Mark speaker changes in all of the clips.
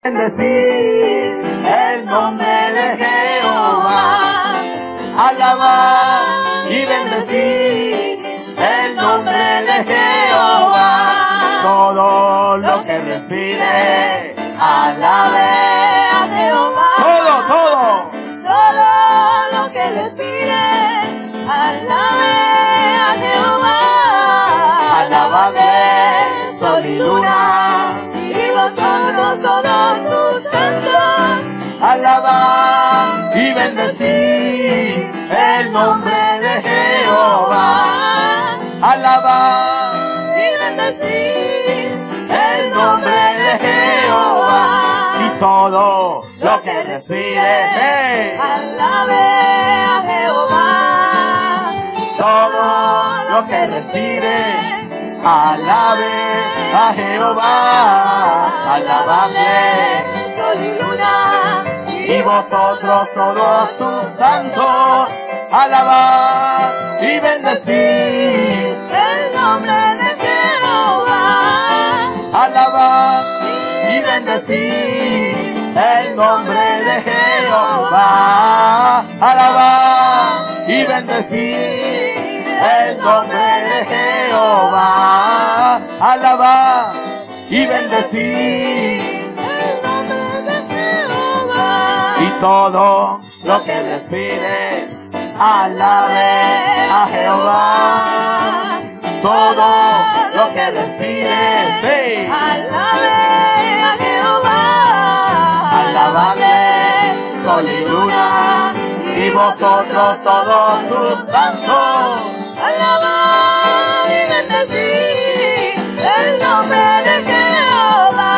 Speaker 1: Bendecir el nombre de Jehová, alabar y bendecir el nombre de Jehová. Todo lo que respire, alabe a Jehová. Todo lo que respire, alabe a Jehová. Alabadle sol y luna, y vosotros todos sus santos. Alabad y bendecid el nombre de Jehová. Alabad y bendecid el nombre de Jehová. Y todo lo que respire, alabe a Jehová. Todo lo que respire, alabe a Jehová. Alabadle sol y luna, y vosotros todos sus santos. Alabad y bendecid el nombre de Jehová. Alabad y bendecid el nombre de Jehová. Alabad y bendecid el nombre de Jehová. Alabad y bendecid el nombre de Jehová. Y todo lo que respire, alabe a Jehová. Todo lo que respire, sí, alabe a Jehová. Alabadle sol y luna, y vosotros todos sus santos. Alabad y bendecid el nombre de Jehová.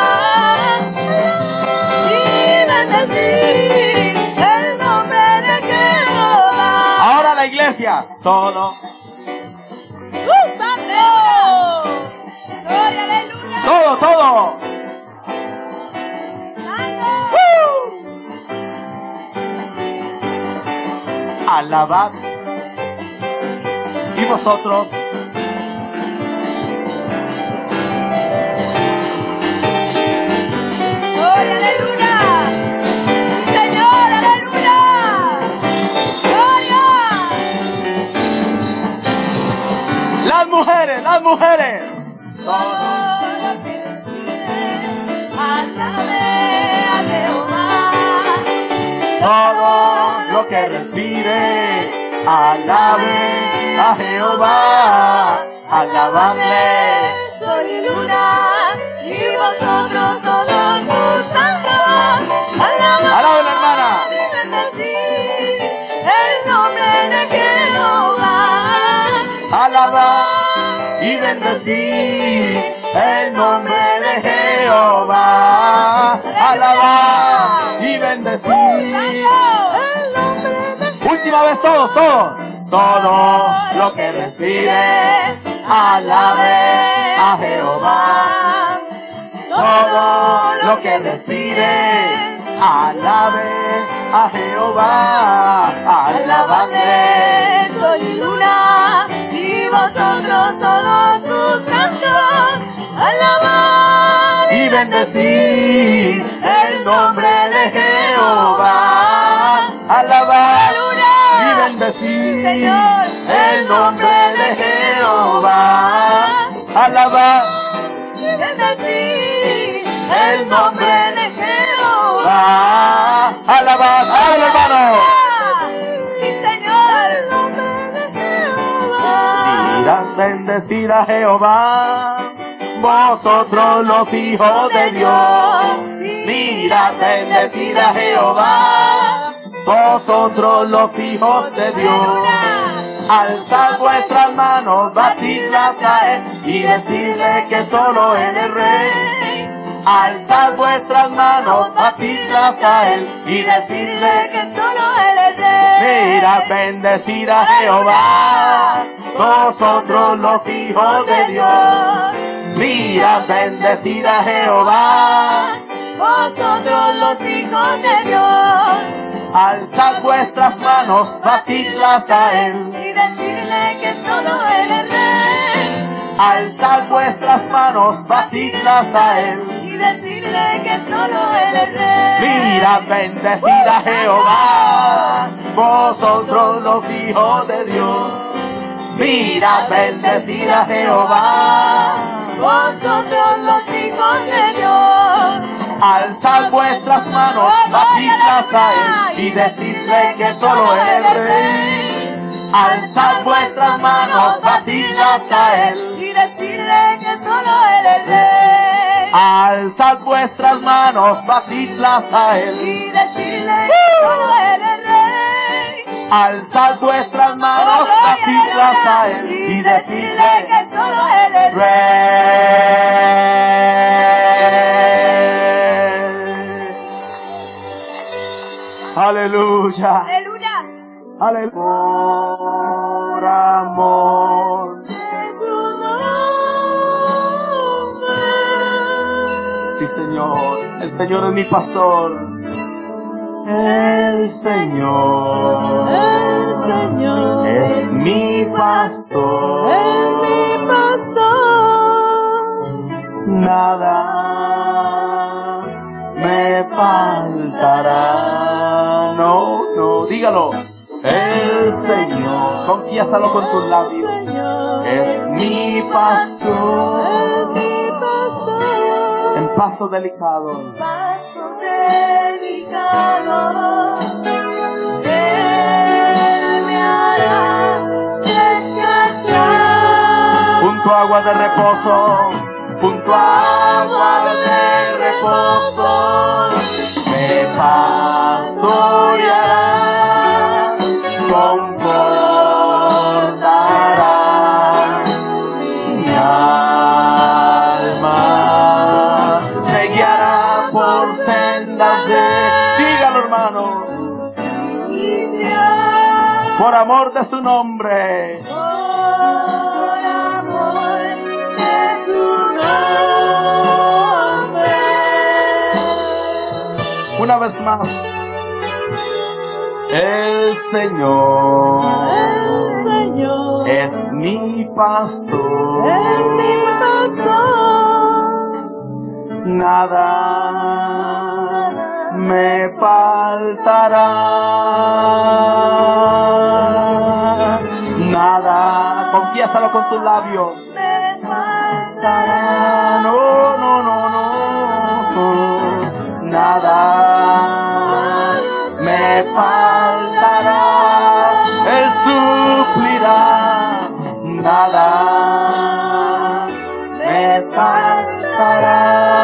Speaker 1: Y bendecid el nombre de Jehová. Ahora la iglesia, todo. ¡Santo! ¡Gloria, aleluya! Todo. Alabad y vosotros ¡gloria, aleluya! ¡Señor, aleluya! ¡Gloria! Las mujeres todo lo que respire, alabe a Jehová. Todo lo que respire, alabe a Jehová. Alabadle sol y luna, y vosotros todos sus santos. Alabad, hermana, y bendecid el nombre de Jehová. Alabad y bendecid el nombre de Jehová. Alabad y bendecid. Última vez todos. Todo lo que respire, alabe a Jehová. Todo lo que respire, alabe a Jehová. Alabadle sol y luna, y vosotros todos sus santos. Alabad y bendecid el nombre de Jehová. Alabad y bendecid el nombre de Jehová. Alabad y bendecid el nombre de Jehová. Alabad, hermano. Sí, Señor, el nombre de Jehová. Mirad, bendecid a Jehová, vosotros los hijos de Dios. Mirad, bendecid a Jehová, vosotros los hijos de Dios. Alzad vuestras manos, batidlas a él, y decidle que solo él es rey. Alzad vuestras manos, batidlas a él, y decidle que solo él es rey. Mirad, bendecid a Jehová, vosotros los hijos de Dios. Mirad, bendecid a Jehová, vosotros los hijos de Dios. Alzad vuestras manos, batidlas a él, y decidle que solo él es rey. Alzad vuestras manos, batidlas a él, y decirle que solo él es Mirad, bendecid a Jehová, vosotros los hijos de Dios. Mirad, bendecid a Jehová, vosotros los hijos de Dios. Alzad vuestras manos, batidlas a Él y decidle que solo Él es Rey. Alzad vuestras manos, batidlas a Él y decidle que solo Él es Rey. Alzad vuestras manos, batidlas a Él y decidle que solo Él es Rey. Alzad vuestras manos, batidlas a Él y decidle que solo Él es Rey. Aleluya.
Speaker 2: Aleluya.
Speaker 1: Aleluya. Por amor
Speaker 2: De tu nombre.
Speaker 1: Sí, Señor. El Señor es mi pastor. El Señor.
Speaker 2: El Señor
Speaker 1: Es mi pastor.
Speaker 2: es mi pastor.
Speaker 1: Nada me faltará. No, no, dígalo. El Señor, confiésalo con tus labios.
Speaker 2: Señor
Speaker 1: Es mi pastor.
Speaker 2: es mi pastor.
Speaker 1: En paso delicado.
Speaker 2: Paso delicado. Él me hará descansar.
Speaker 1: Junto a agua de reposo. Junto a agua de reposo. Me pastoreará. Confortará mi alma. Me guiará por sendas de... Dígalo, hermano. Por amor de su nombre.
Speaker 2: Por amor de tu nombre.
Speaker 1: Una vez más. El Señor es mi pastor.
Speaker 2: Es mi pastor.
Speaker 1: Nada me faltará. Nada. Confiésalo con tus labios.
Speaker 2: Me faltará.
Speaker 1: No, no, no, no. Nada me faltará. Él suplirá. Nada me faltará.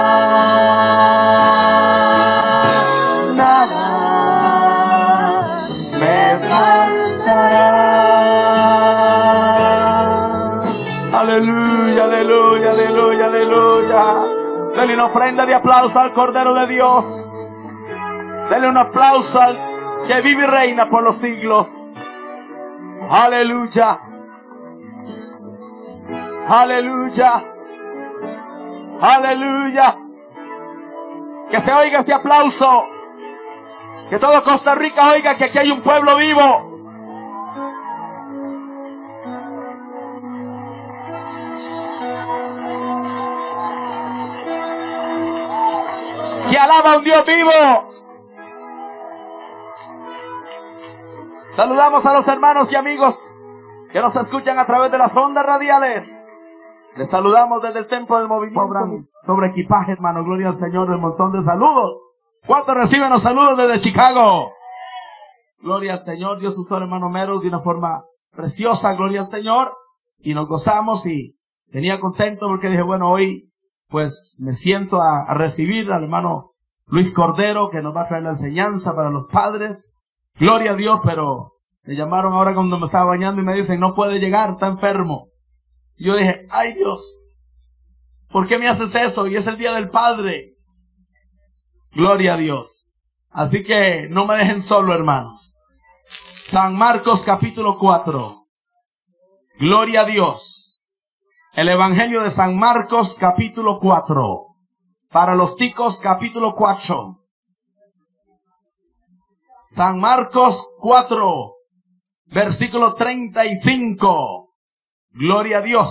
Speaker 1: Nada me faltará. Aleluya, aleluya, aleluya, aleluya. Denle una ofrenda de aplauso al Cordero de Dios. Denle un aplauso al que vive y reina por los siglos. Aleluya. Aleluya. Aleluya. Que se oiga este aplauso. Que todo Costa Rica oiga que aquí hay un pueblo vivo. Que alaba a un Dios vivo. Saludamos a los hermanos y amigos que nos escuchan a través de las ondas radiales. Les saludamos desde el templo del movimiento. Sobre equipaje, hermano, gloria al Señor, un montón de saludos. ¿Cuántos reciben los saludos desde Chicago? Gloria al Señor, Dios usó al hermano Meros de una forma preciosa, gloria al Señor. Y nos gozamos y venía contento porque dije, bueno, hoy pues me siento a recibir al hermano Luis Cordero, que nos va a traer la enseñanza para los padres. Gloria a Dios, pero me llamaron ahora cuando me estaba bañando y me dicen, no puede llegar, está enfermo. Y yo dije, ay Dios, ¿por qué me haces eso? Y es el día del Padre. Gloria a Dios. Así que no me dejen solo, hermanos. San Marcos capítulo 4. Gloria a Dios. El Evangelio de San Marcos capítulo 4. Para los ticos capítulo 4. San Marcos 4, versículo 35. Gloria a Dios.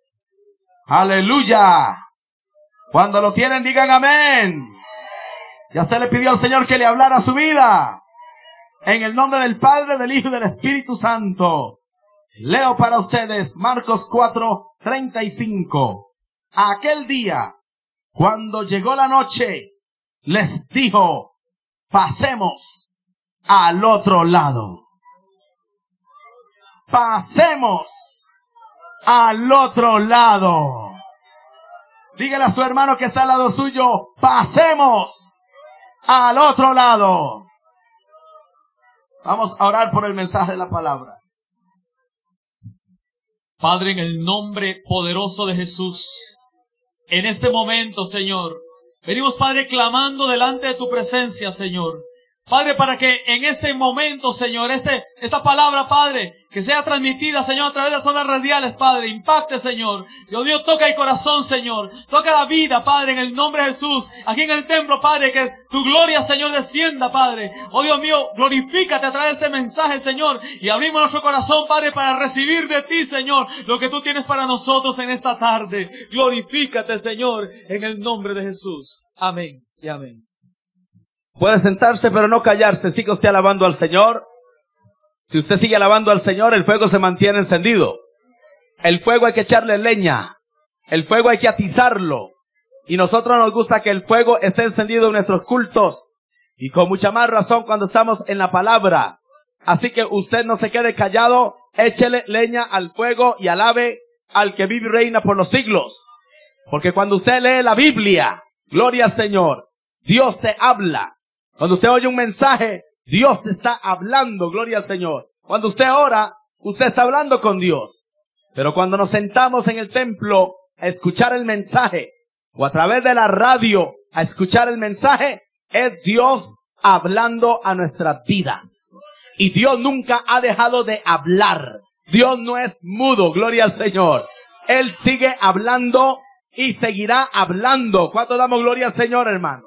Speaker 1: Aleluya. Cuando lo tienen, digan amén. Ya usted le pidió al Señor que le hablara a su vida. En el nombre del Padre, del Hijo y del Espíritu Santo. Leo para ustedes Marcos 4:35. Aquel día, cuando llegó la noche, les dijo, pasemos al otro lado. Pasemos al otro lado. Dígale a su hermano que está al lado suyo, pasemos al otro lado. Vamos a orar por el mensaje de la palabra.
Speaker 3: Padre, en el nombre poderoso de Jesús, en este momento, Señor, venimos, Padre, clamando delante de tu presencia, Señor. Padre, para que en este momento, Señor, esta palabra, Padre, que sea transmitida, Señor, a través de las ondas radiales, Padre, impacte, Señor. Dios mío, toca el corazón, Señor. Toca la vida, Padre, en el nombre de Jesús. Aquí en el templo, Padre, que tu gloria, Señor, descienda, Padre. Oh Dios mío, glorifícate a través de este mensaje, Señor. Y abrimos nuestro corazón, Padre, para recibir de ti, Señor, lo que tú tienes para nosotros en esta tarde. Glorifícate, Señor, en el nombre de Jesús. Amén y amén.
Speaker 1: Puede sentarse, pero no callarse. Sigue usted alabando al Señor. Si usted sigue alabando al Señor, el fuego se mantiene encendido. El fuego hay que echarle leña. El fuego hay que atizarlo. Y nosotros nos gusta que el fuego esté encendido en nuestros cultos. Y con mucha más razón cuando estamos en la palabra. Así que usted no se quede callado. Échele leña al fuego y alabe al que vive y reina por los siglos. Porque cuando usted lee la Biblia, gloria al Señor, Dios te habla. Cuando usted oye un mensaje, Dios te está hablando, gloria al Señor. Cuando usted ora, usted está hablando con Dios. Pero cuando nos sentamos en el templo a escuchar el mensaje, o a través de la radio a escuchar el mensaje, es Dios hablando a nuestra vida. Y Dios nunca ha dejado de hablar. Dios no es mudo, gloria al Señor. Él sigue hablando y seguirá hablando. ¿Cuánto damos gloria al Señor, hermano?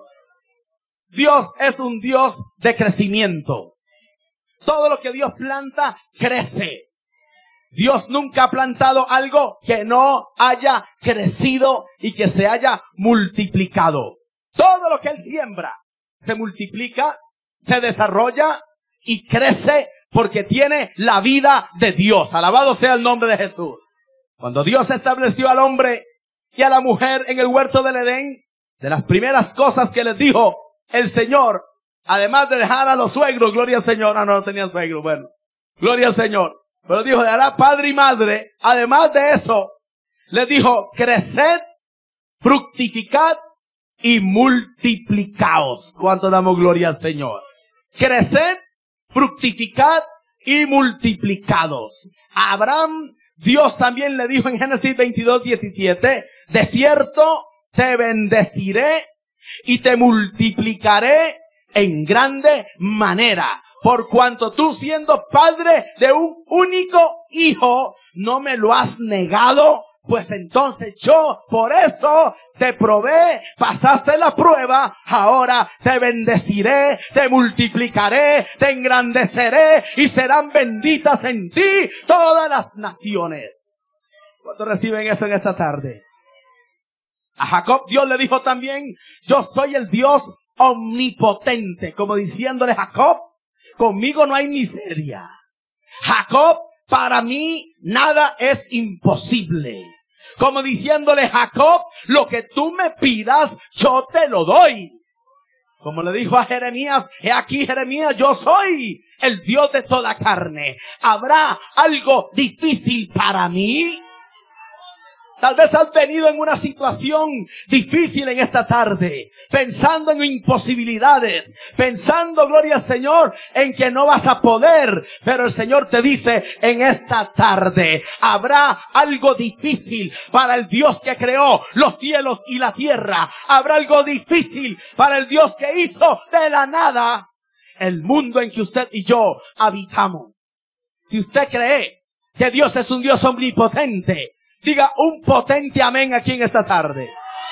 Speaker 1: Dios es un Dios de crecimiento. Todo lo que Dios planta, crece. Dios nunca ha plantado algo que no haya crecido y que se haya multiplicado. Todo lo que Él siembra se multiplica, se desarrolla y crece porque tiene la vida de Dios. Alabado sea el nombre de Jesús. Cuando Dios estableció al hombre y a la mujer en el huerto del Edén, de las primeras cosas que les dijo el Señor, además de dejar a los suegros, gloria al Señor, no tenían suegros, bueno, gloria al Señor, pero dijo, dejará padre y madre, además de eso, les dijo, creced, fructificad y multiplicaos. ¿Cuánto damos gloria al Señor? Creced, fructificad y multiplicados. A Abraham, Dios también le dijo en Génesis 22:17, de cierto te bendeciré y te multiplicaré en grande manera, por cuanto tú siendo padre de un único hijo, no me lo has negado, pues entonces yo por eso te probé, pasaste la prueba, ahora te bendeciré, te multiplicaré, te engrandeceré y serán benditas en ti todas las naciones. ¿Cuántos reciben eso en esta tarde? A Jacob Dios le dijo también, yo soy el Dios omnipotente, como diciéndole, Jacob, conmigo no hay miseria. Jacob, para mí nada es imposible. Como diciéndole, Jacob, lo que tú me pidas, yo te lo doy. Como le dijo a Jeremías, he aquí Jeremías, yo soy el Dios de toda carne. ¿Habrá algo difícil para mí? Tal vez has venido en una situación difícil en esta tarde, pensando en imposibilidades, pensando, gloria al Señor, en que no vas a poder, pero el Señor te dice, en esta tarde, habrá algo difícil para el Dios que creó los cielos y la tierra, habrá algo difícil para el Dios que hizo de la nada el mundo en que usted y yo habitamos. Si usted cree que Dios es un Dios omnipotente, diga un potente amén aquí en esta tarde.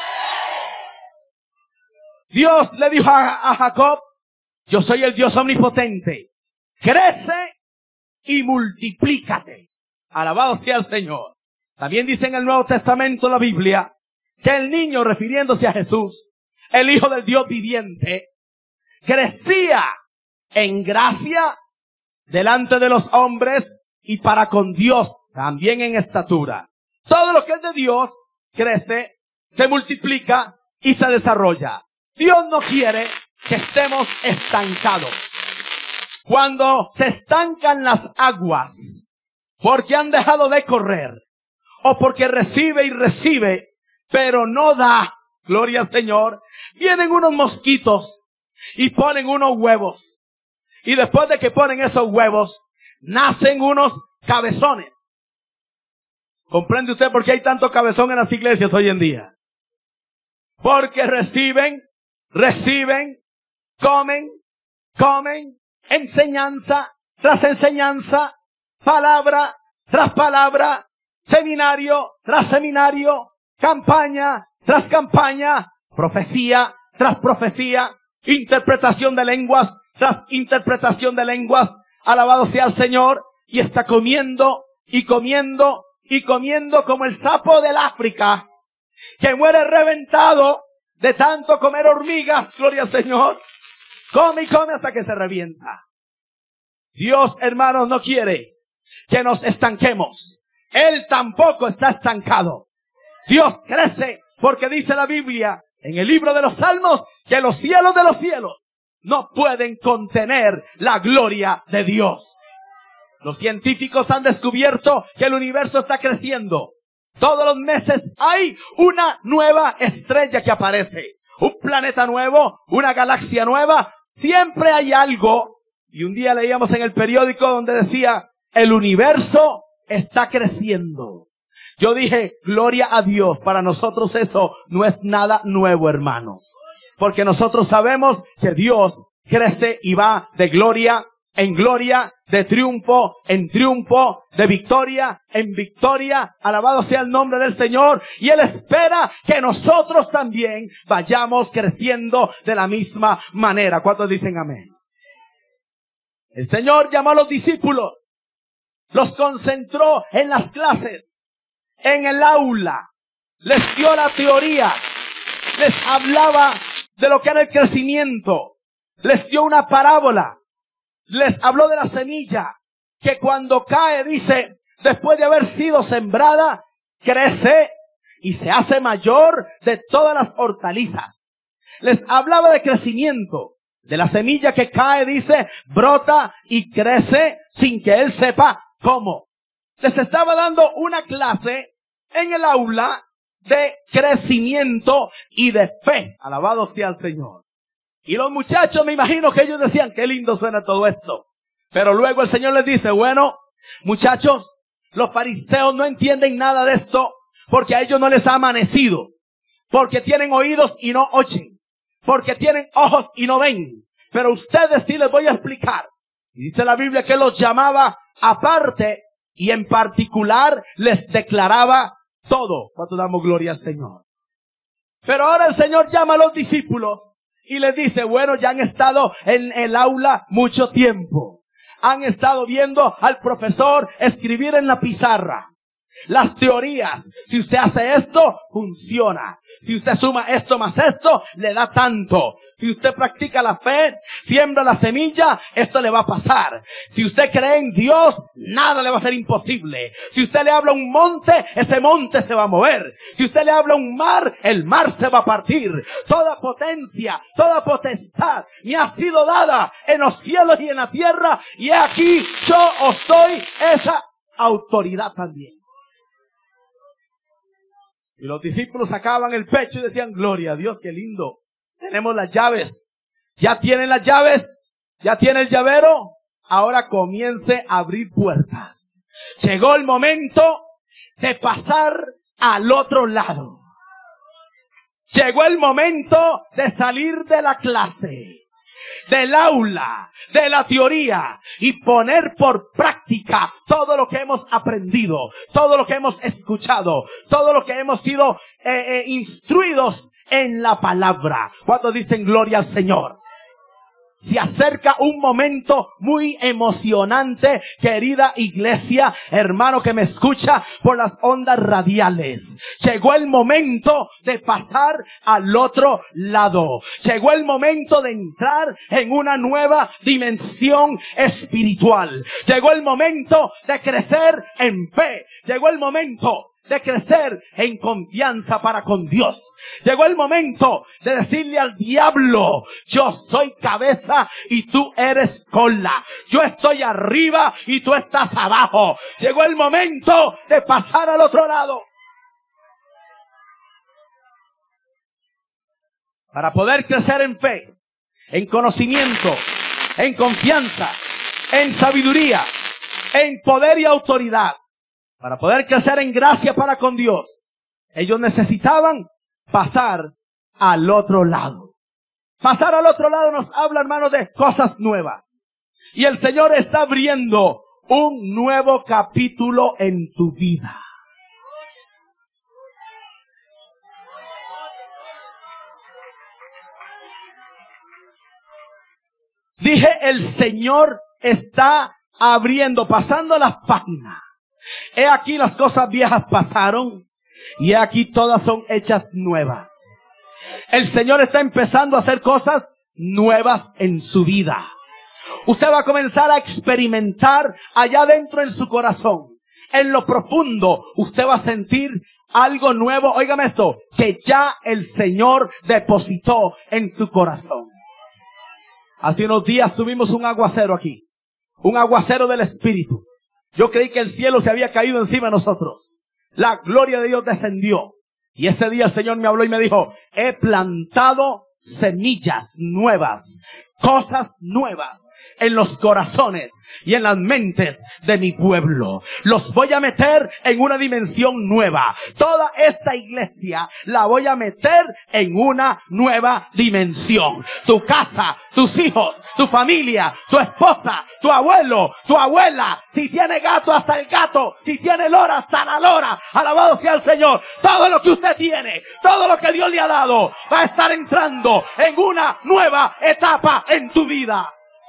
Speaker 1: Dios le dijo a Jacob, yo soy el Dios omnipotente, crece y multiplícate. Alabado sea el Señor. También dice en el Nuevo Testamento, la Biblia, que el niño, refiriéndose a Jesús, el Hijo del Dios viviente, crecía en gracia delante de los hombres y para con Dios también en estatura. Todo lo que es de Dios crece, se multiplica y se desarrolla. Dios no quiere que estemos estancados. Cuando se estancan las aguas, porque han dejado de correr, o porque recibe y recibe, pero no da, gloria al Señor, vienen unos mosquitos y ponen unos huevos. Y después de que ponen esos huevos, nacen unos cabezones. ¿Comprende usted por qué hay tanto cabezón en las iglesias hoy en día? Porque reciben, comen, enseñanza tras enseñanza, palabra tras palabra, seminario tras seminario, campaña tras campaña, profecía tras profecía, interpretación de lenguas tras interpretación de lenguas, alabado sea el Señor, y está comiendo y comiendo y comiendo como el sapo del África, que muere reventado de tanto comer hormigas, gloria al Señor. Come y come hasta que se revienta. Dios, hermanos, no quiere que nos estanquemos. Él tampoco está estancado. Dios crece porque dice la Biblia en el libro de los Salmos que los cielos de los cielos no pueden contener la gloria de Dios. Los científicos han descubierto que el universo está creciendo. Todos los meses hay una nueva estrella que aparece. Un planeta nuevo, una galaxia nueva. Siempre hay algo. Y un día leíamos en el periódico donde decía, el universo está creciendo. Yo dije, gloria a Dios, para nosotros eso no es nada nuevo, hermano. Porque nosotros sabemos que Dios crece y va de gloria en gloria, de triunfo en triunfo, de victoria en victoria. Alabado sea el nombre del Señor. Y Él espera que nosotros también vayamos creciendo de la misma manera. ¿Cuántos dicen amén? El Señor llamó a los discípulos, los concentró en las clases, en el aula, les dio la teoría, les hablaba de lo que era el crecimiento, les dio una parábola, les habló de la semilla, que cuando cae, dice, después de haber sido sembrada, crece y se hace mayor de todas las hortalizas. Les hablaba de crecimiento, de la semilla que cae, dice, brota y crece sin que él sepa cómo. Les estaba dando una clase en el aula de crecimiento y de fe. Alabado sea el Señor. Y los muchachos, me imagino que ellos decían, qué lindo suena todo esto. Pero luego el Señor les dice, bueno, muchachos, los fariseos no entienden nada de esto porque a ellos no les ha amanecido. Porque tienen oídos y no oyen. Porque tienen ojos y no ven. Pero ustedes sí les voy a explicar. Y dice la Biblia que los llamaba aparte y en particular les declaraba todo. ¿Cuánto damos gloria al Señor? Pero ahora el Señor llama a los discípulos y les dice, bueno, ya han estado en el aula mucho tiempo. Han estado viendo al profesor escribir en la pizarra las teorías. Si usted hace esto, funciona. Si usted suma esto más esto, le da tanto. Si usted practica la fe, siembra la semilla, esto le va a pasar. Si usted cree en Dios, nada le va a ser imposible. Si usted le habla a un monte, ese monte se va a mover. Si usted le habla a un mar, el mar se va a partir. Toda potencia, toda potestad me ha sido dada en los cielos y en la tierra, y he aquí yo os doy esa autoridad también. Y los discípulos sacaban el pecho y decían, gloria a Dios, qué lindo. Tenemos las llaves. Ya tienen las llaves. Ya tiene el llavero. Ahora comience a abrir puertas. Llegó el momento de pasar al otro lado. Llegó el momento de salir de la clase, del aula, de la teoría y poner por práctica todo lo que hemos aprendido, todo lo que hemos escuchado, todo lo que hemos sido instruidos en la palabra. ¿Cuántos dicen gloria al Señor? Se acerca un momento muy emocionante, querida iglesia, hermano que me escucha por las ondas radiales. Llegó el momento de pasar al otro lado. Llegó el momento de entrar en una nueva dimensión espiritual. Llegó el momento de crecer en fe. Llegó el momento de crecer en confianza para con Dios. Llegó el momento de decirle al diablo, yo soy cabeza y tú eres cola. Yo estoy arriba y tú estás abajo. Llegó el momento de pasar al otro lado. Para poder crecer en fe, en conocimiento, en confianza, en sabiduría, en poder y autoridad. Para poder crecer en gracia para con Dios, ellos necesitaban pasar al otro lado. Pasar al otro lado nos habla, hermanos, de cosas nuevas. Y el Señor está abriendo un nuevo capítulo en tu vida. Dije, el Señor está abriendo, pasando las páginas. He aquí las cosas viejas pasaron y he aquí todas son hechas nuevas. El Señor está empezando a hacer cosas nuevas en su vida. Usted va a comenzar a experimentar allá dentro en su corazón. En lo profundo, usted va a sentir algo nuevo. Óigame esto, que ya el Señor depositó en su corazón. Hace unos días tuvimos un aguacero aquí. Un aguacero del Espíritu. Yo creí que el cielo se había caído encima de nosotros. La gloria de Dios descendió. Y ese día el Señor me habló y me dijo, he plantado semillas nuevas, cosas nuevas en los corazones y en las mentes de mi pueblo. Los voy a meter en una dimensión nueva. Toda esta iglesia la voy a meter en una nueva dimensión. Tu casa, tus hijos, tu familia, tu esposa, tu abuelo, tu abuela, si tiene gato hasta el gato, si tiene lora hasta la lora, alabado sea el Señor. Todo lo que usted tiene, todo lo que Dios le ha dado, va a estar entrando en una nueva etapa en tu vida.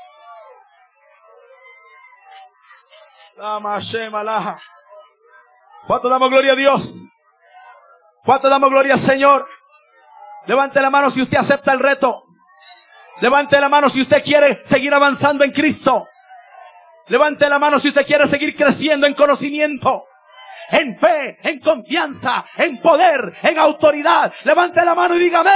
Speaker 1: ¿Cuánto damos gloria a Dios? ¿Cuánto damos gloria al Señor? Levante la mano si usted acepta el reto. Levante la mano si usted quiere seguir avanzando en Cristo. Levante la mano si usted quiere seguir creciendo en conocimiento, en fe, en confianza, en poder, en autoridad. Levante la mano y dígame.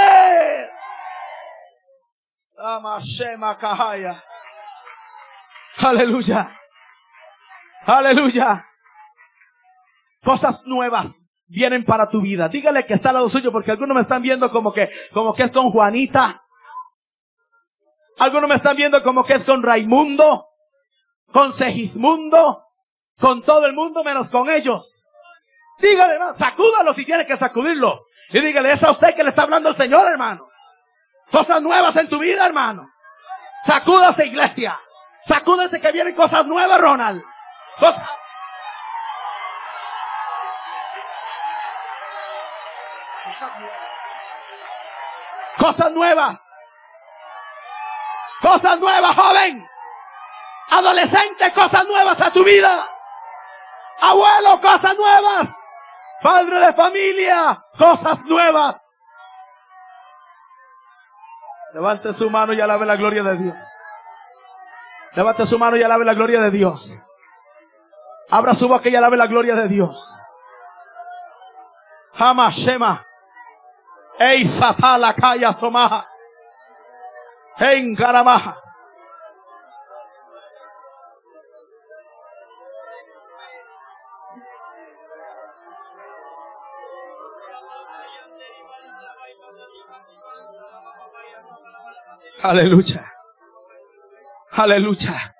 Speaker 1: Aleluya. Aleluya. Cosas nuevas vienen para tu vida. Dígale que está al lado suyo, porque algunos me están viendo como que es con Juanita. Algunos me están viendo como que es con Raimundo, con Segismundo, con todo el mundo menos con ellos. Dígale, hermano, sacúdalo si tiene que sacudirlo. Y dígale, es a usted que le está hablando el Señor, hermano. Cosas nuevas en tu vida, hermano. Sacúdase, iglesia. Sacúdese que vienen cosas nuevas, Ronald. Cosas nuevas. Cosas nuevas, joven. Adolescente, cosas nuevas a tu vida. Abuelo, cosas nuevas. Padre de familia, cosas nuevas. Levante su mano y alabe la gloria de Dios. Levante su mano y alabe la gloria de Dios. Abra su boca y alabe la gloria de Dios. Hamashema. Ey satala kaya somaha. En Garamaha. Aleluya. Aleluya.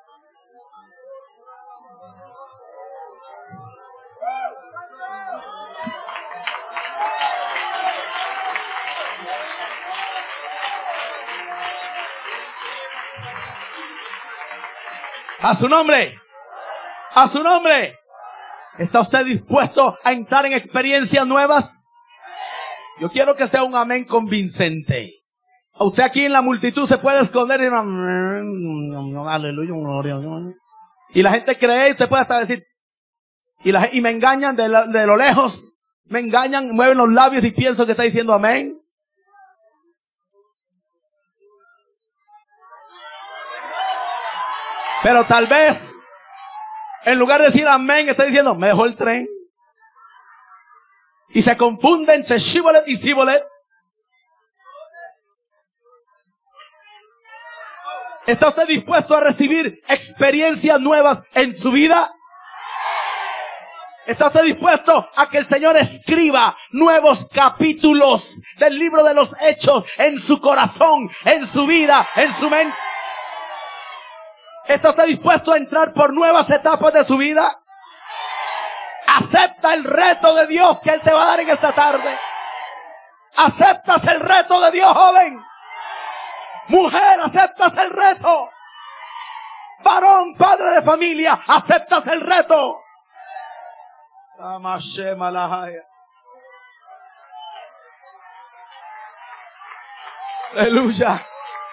Speaker 1: A su nombre. A su nombre. ¿Está usted dispuesto a entrar en experiencias nuevas? Yo quiero que sea un amén convincente. Usted aquí en la multitud se puede esconder y aleluya, gloria a Dios. Y la gente cree y usted puede hasta decir, y me engañan de lo lejos, me engañan, mueven los labios y pienso que está diciendo amén. Pero tal vez, en lugar de decir amén, está diciendo, me dejó el tren. Y se confunde entre Shibolet y Sibolet. ¿Está usted dispuesto a recibir experiencias nuevas en su vida? ¿Está usted dispuesto a que el Señor escriba nuevos capítulos del libro de los hechos en su corazón, en su vida, en su mente? ¿Está usted dispuesto a entrar por nuevas etapas de su vida? Acepta el reto de Dios que Él te va a dar en esta tarde. ¿Aceptas el reto de Dios, joven? Mujer, ¿aceptas el reto? Varón, padre de familia, ¿aceptas el reto? Aleluya.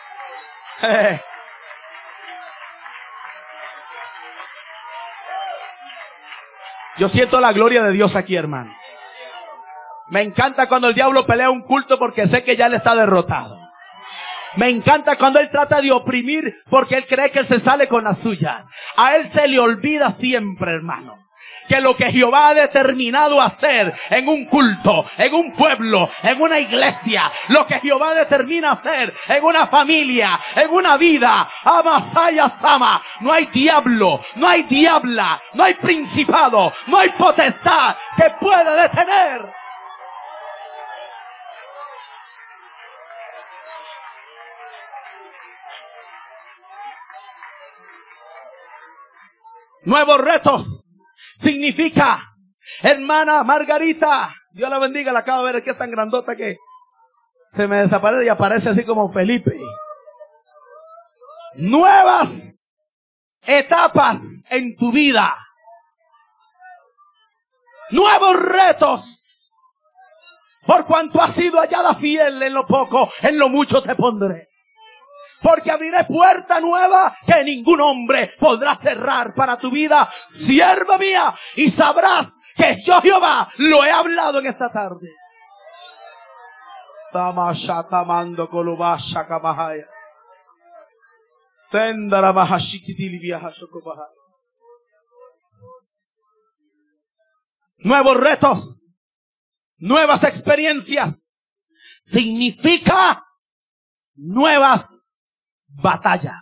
Speaker 1: Yo siento la gloria de Dios aquí, hermano. Me encanta cuando el diablo pelea un culto porque sé que ya él está derrotado. Me encanta cuando él trata de oprimir porque él cree que él se sale con la suya. A él se le olvida siempre, hermano, que lo que Jehová ha determinado hacer en un culto, en un pueblo, en una iglesia, lo que Jehová determina hacer en una familia, en una vida, Amasaya Sama, no hay diablo, no hay diabla, no hay principado, no hay potestad que pueda detener. Nuevos retos. Significa, hermana Margarita, Dios la bendiga, la acabo de ver, que es tan grandota que se me desaparece y aparece así como Felipe. Nuevas etapas en tu vida. Nuevos retos. Por cuanto has sido hallada fiel en lo poco, en lo mucho te pondré. Porque abriré puerta nueva que ningún hombre podrá cerrar para tu vida, sierva mía, y sabrás que yo, Jehová, lo he hablado en esta tarde. Nuevos retos, nuevas experiencias, significa nuevas batallas.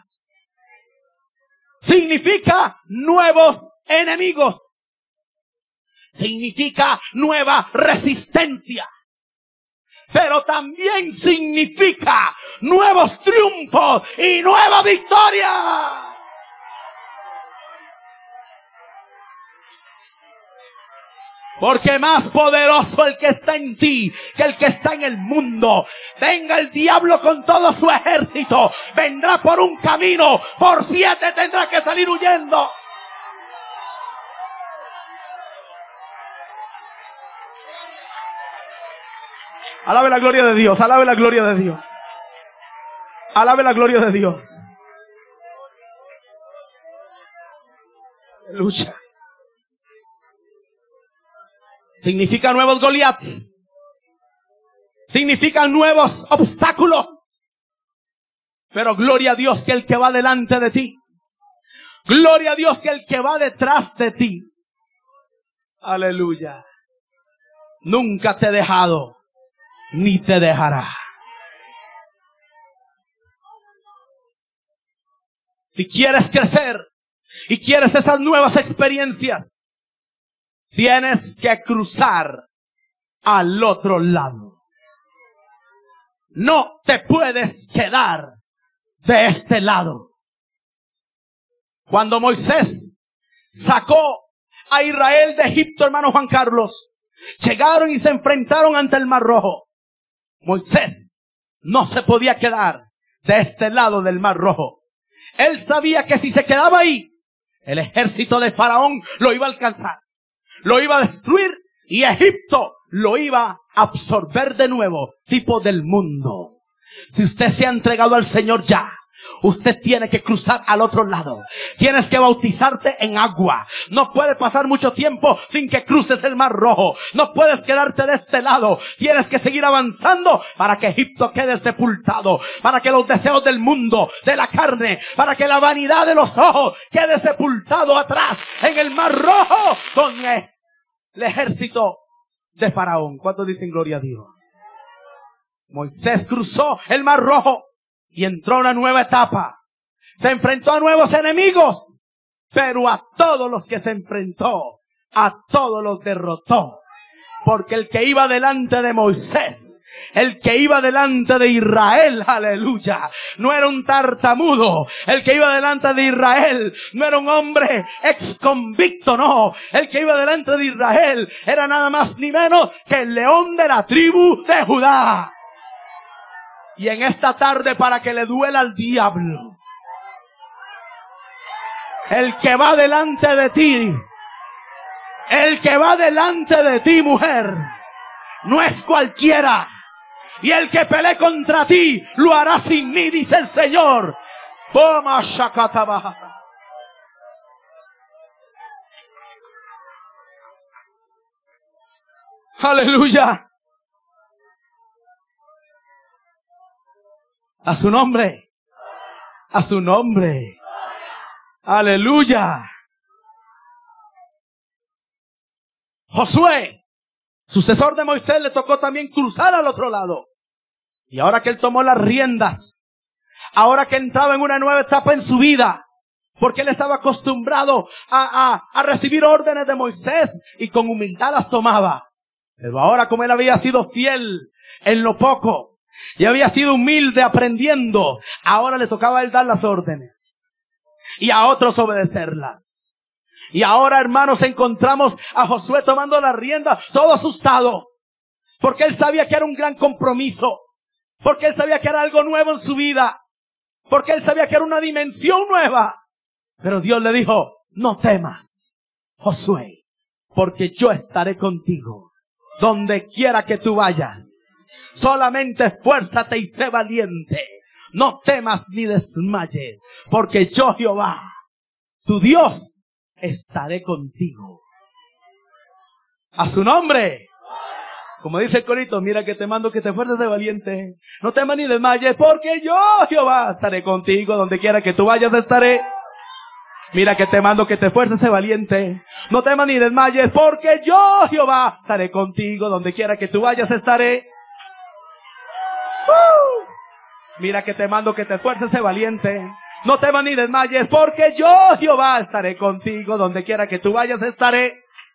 Speaker 1: Significa nuevos enemigos. Significa nueva resistencia. Pero también significa nuevos triunfos y nueva victoria. Porque más poderoso el que está en ti que el que está en el mundo. Venga el diablo con todo su ejército. Vendrá por un camino, por 7 tendrá que salir huyendo. Alabe la gloria de Dios, alabe la gloria de Dios. Alabe la gloria de Dios. Lucha. Significa nuevos Goliat. Significan nuevos obstáculos. Pero gloria a Dios que el que va delante de ti. Gloria a Dios que el que va detrás de ti. Aleluya. Nunca te he dejado, ni te dejará. Si quieres crecer y quieres esas nuevas experiencias, tienes que cruzar al otro lado. No te puedes quedar de este lado. Cuando Moisés sacó a Israel de Egipto, hermano Juan Carlos, llegaron y se enfrentaron ante el Mar Rojo. Moisés no se podía quedar de este lado del Mar Rojo. Él sabía que si se quedaba ahí, el ejército de Faraón lo iba a alcanzar. Lo iba a destruir y Egipto lo iba a absorber de nuevo, tipo del mundo. Si usted se ha entregado al Señor ya, usted tiene que cruzar al otro lado. Tienes que bautizarte en agua. No puede pasar mucho tiempo sin que cruces el Mar Rojo. No puedes quedarte de este lado. Tienes que seguir avanzando para que Egipto quede sepultado. Para que los deseos del mundo, de la carne, para que la vanidad de los ojos quede sepultado atrás en el Mar Rojo con el ejército de Faraón. ¿Cuántos dicen gloria a Dios? Moisés cruzó el Mar Rojo y entró a una nueva etapa. Se enfrentó a nuevos enemigos, pero a todos los que se enfrentó, a todos los derrotó. Porque el que iba delante de Moisés, el que iba delante de Israel, aleluya, no era un tartamudo. El que iba delante de Israel no era un hombre ex convicto, no. El que iba delante de Israel era nada más ni menos que el león de la tribu de Judá. Y en esta tarde, para que le duela al diablo, el que va delante de ti, el que va delante de ti, mujer, no es cualquiera. Y el que pelee contra ti, lo hará sin mí, dice el Señor. Toma, shakatabaha. Aleluya. A su nombre. A su nombre. Aleluya. Josué, sucesor de Moisés, le tocó también cruzar al otro lado. Y ahora que él tomó las riendas, ahora que entraba en una nueva etapa en su vida, porque él estaba acostumbrado a recibir órdenes de Moisés y con humildad las tomaba. Pero ahora, como él había sido fiel en lo poco, y había sido humilde aprendiendo, ahora le tocaba a él dar las órdenes y a otros obedecerlas. Y ahora, hermanos, encontramos a Josué tomando la rienda, todo asustado, porque él sabía que era un gran compromiso, porque él sabía que era algo nuevo en su vida, porque él sabía que era una dimensión nueva. Pero Dios le dijo: no temas, Josué, porque yo estaré contigo donde quiera que tú vayas. Solamente esfuérzate y sé valiente. No temas ni desmayes, porque yo, Jehová, tu Dios, estaré contigo. A su nombre. Como dice el corito, mira que te mando que te esfuerces de valiente. No temas ni desmayes, porque yo, Jehová, estaré contigo. Donde quiera que tú vayas, estaré. Mira que te mando que te esfuerces de valiente. No temas ni desmayes, porque yo, Jehová, estaré contigo. Donde quiera que tú vayas, estaré. Mira que te mando que te esfuerces, sé valiente. No temas ni desmayes, porque yo, Jehová, estaré contigo. Donde quiera que tú vayas, estaré.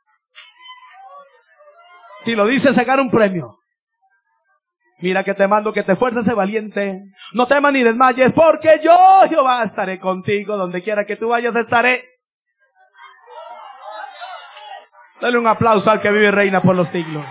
Speaker 1: Si lo dices, se gana un premio. Mira que te mando que te esfuerces, sé valiente. No temas ni desmayes, porque yo, Jehová, estaré contigo. Donde quiera que tú vayas, estaré. Dale un aplauso al que vive y reina por los siglos.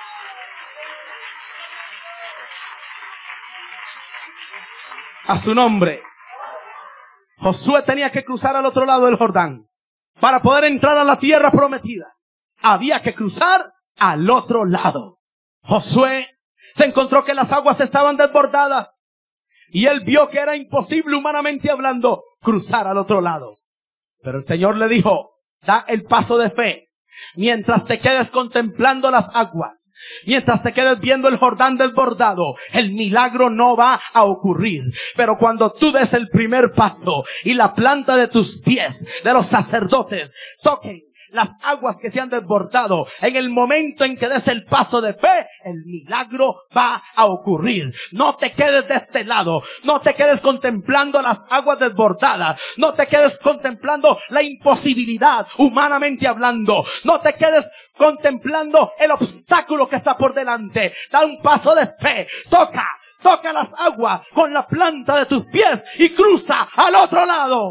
Speaker 1: A su nombre. Josué tenía que cruzar al otro lado del Jordán. Para poder entrar a la tierra prometida, había que cruzar al otro lado. Josué se encontró que las aguas estaban desbordadas. Y él vio que era imposible, humanamente hablando, cruzar al otro lado. Pero el Señor le dijo: da el paso de fe. Mientras te quedes contemplando las aguas, mientras te quedes viendo el Jordán desbordado, el milagro no va a ocurrir. Pero cuando tú des el primer paso y la planta de tus pies, de los sacerdotes, toquen las aguas que se han desbordado, en el momento en que des el paso de fe, el milagro va a ocurrir. No te quedes de este lado, no te quedes contemplando las aguas desbordadas, no te quedes contemplando la imposibilidad, humanamente hablando, no te quedes contemplando el obstáculo que está por delante. Da un paso de fe, toca las aguas con la planta de tus pies y cruza al otro lado.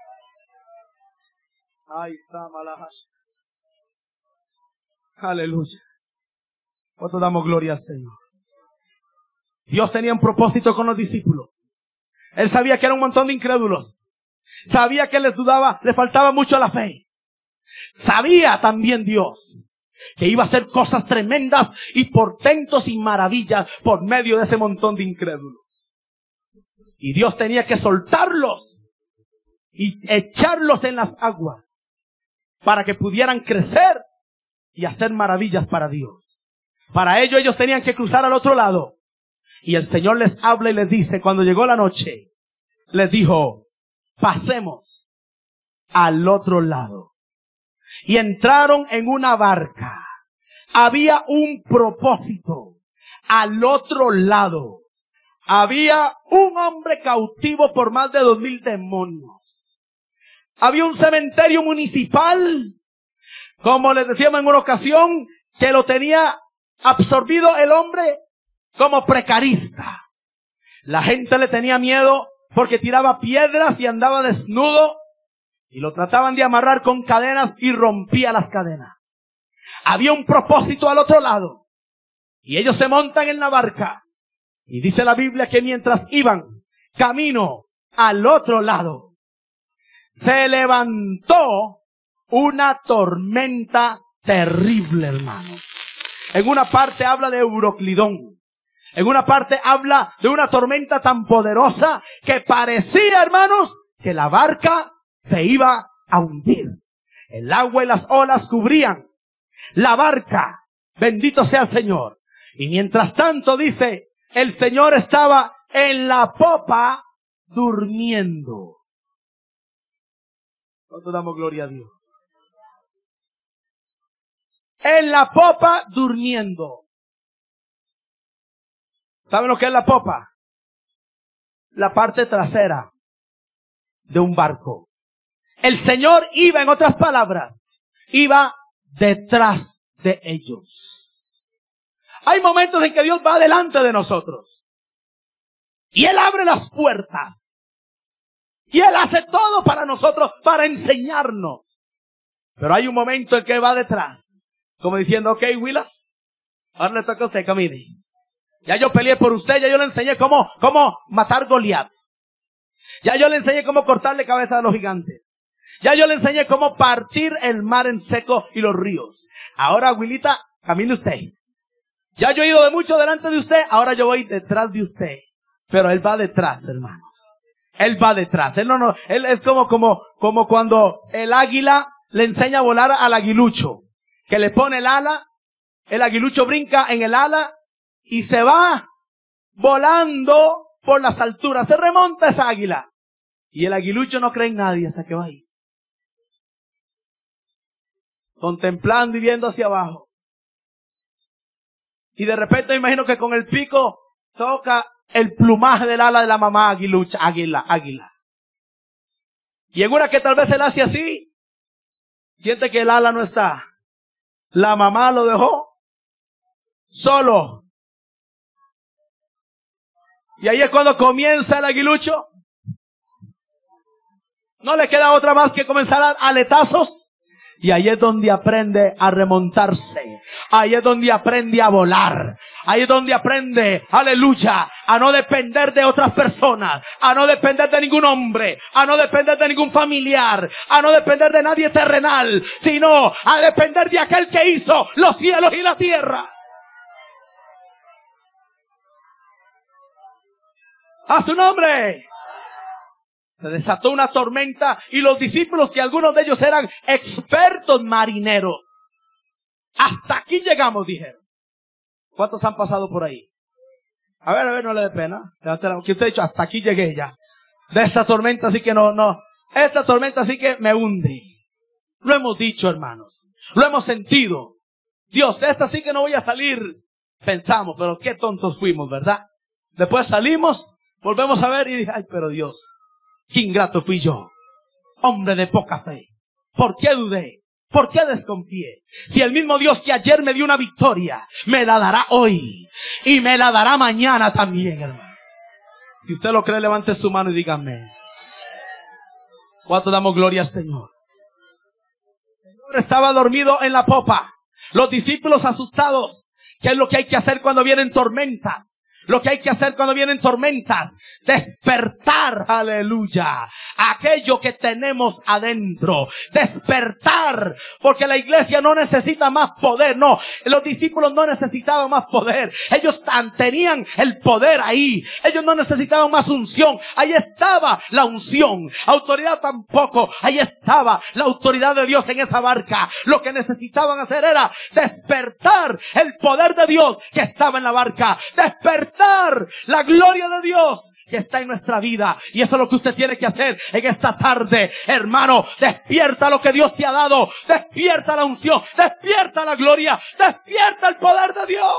Speaker 1: Ay, aleluya. ¿Cuánto damos gloria al Señor? Dios tenía un propósito con los discípulos. Él sabía que era un montón de incrédulos. Sabía que les dudaba, le faltaba mucho la fe. Sabía también Dios que iba a hacer cosas tremendas y portentos y maravillas por medio de ese montón de incrédulos. Y Dios tenía que soltarlos y echarlos en las aguas para que pudieran crecer y hacer maravillas para Dios. Para ello ellos tenían que cruzar al otro lado. Y el Señor les habla y les dice, cuando llegó la noche, les dijo, pasemos al otro lado. Y entraron en una barca. Había un propósito. Al otro lado había un hombre cautivo por más de 2000 demonios. Había un cementerio municipal, como les decíamos en una ocasión, que lo tenía absorbido el hombre como precarista. La gente le tenía miedo porque tiraba piedras y andaba desnudo y lo trataban de amarrar con cadenas y rompía las cadenas. Había un propósito al otro lado y ellos se montan en la barca y dice la Biblia que mientras iban camino al otro lado se levantó una tormenta terrible, hermanos. En una parte habla de Euroclidón. En una parte habla de una tormenta tan poderosa que parecía, hermanos, que la barca se iba a hundir. El agua y las olas cubrían la barca. Bendito sea el Señor. Y mientras tanto, dice, el Señor estaba en la popa durmiendo. ¿Cuánto damos gloria a Dios? En la popa durmiendo. ¿Saben lo que es la popa? La parte trasera de un barco. El Señor iba, en otras palabras, iba detrás de ellos. Hay momentos en que Dios va delante de nosotros. Y Él abre las puertas. Y Él hace todo para nosotros, para enseñarnos. Pero hay un momento en que va detrás. Como diciendo, ok, Willas, ahora le toca a usted, camine. Ya yo peleé por usted, ya yo le enseñé cómo matar Goliat. Ya yo le enseñé cómo cortarle cabeza a los gigantes. Ya yo le enseñé cómo partir el mar en seco y los ríos. Ahora, Wilita, camine usted. Ya yo he ido de mucho delante de usted, ahora yo voy detrás de usted. Pero Él va detrás, hermanos. Él va detrás. Él es como cuando el águila le enseña a volar al aguilucho. Que le pone el ala, el aguilucho brinca en el ala y se va volando por las alturas. Se remonta esa águila. Y el aguilucho no cree en nadie hasta que va ahí. Contemplando y viendo hacia abajo. Y de repente me imagino que con el pico toca el plumaje del ala de la mamá águila. Y en una que tal vez él hace así, siente que el ala no está. La mamá lo dejó solo. Y ahí es cuando comienza el aguilucho. No le queda otra más que comenzar a aletazos. Y ahí es donde aprende a remontarse. Ahí es donde aprende a volar. Ahí es donde aprende, aleluya, a no depender de otras personas, a no depender de ningún hombre, a no depender de ningún familiar, a no depender de nadie terrenal, sino a depender de aquel que hizo los cielos y la tierra. ¡A su nombre! Se desató una tormenta y los discípulos, que algunos de ellos eran expertos marineros, hasta aquí llegamos, dijeron. ¿Cuántos han pasado por ahí? A ver, no le dé pena. Que usted ha dicho, hasta aquí llegué ya. De esta tormenta sí que no. Esta tormenta sí que me hunde. Lo hemos dicho, hermanos. Lo hemos sentido. Dios, de esta sí que no voy a salir. Pensamos, pero qué tontos fuimos, ¿verdad? Después salimos, volvemos a ver y dije, ay, pero Dios, qué ingrato fui yo. Hombre de poca fe. ¿Por qué dudé? ¿Por qué desconfié? Si el mismo Dios que ayer me dio una victoria, me la dará hoy. Y me la dará mañana también, hermano. Si usted lo cree, levante su mano y dígame. ¿Cuánto damos gloria al Señor? El Señor estaba dormido en la popa. Los discípulos asustados. ¿Qué es lo que hay que hacer cuando vienen tormentas? lo que hay que hacer cuando vienen tormentas, despertar, aleluya, aquello que tenemos adentro, despertar, porque la iglesia no necesita más poder, no, los discípulos no necesitaban más poder, ellos tenían el poder ahí, ellos no necesitaban más unción, ahí estaba la unción, autoridad tampoco, ahí estaba la autoridad de Dios en esa barca, lo que necesitaban hacer era despertar el poder de Dios que estaba en la barca, despertar la gloria de Dios que está en nuestra vida. Y eso es lo que usted tiene que hacer en esta tarde, hermano. Despierta lo que Dios te ha dado, despierta la unción, despierta la gloria, despierta el poder de Dios.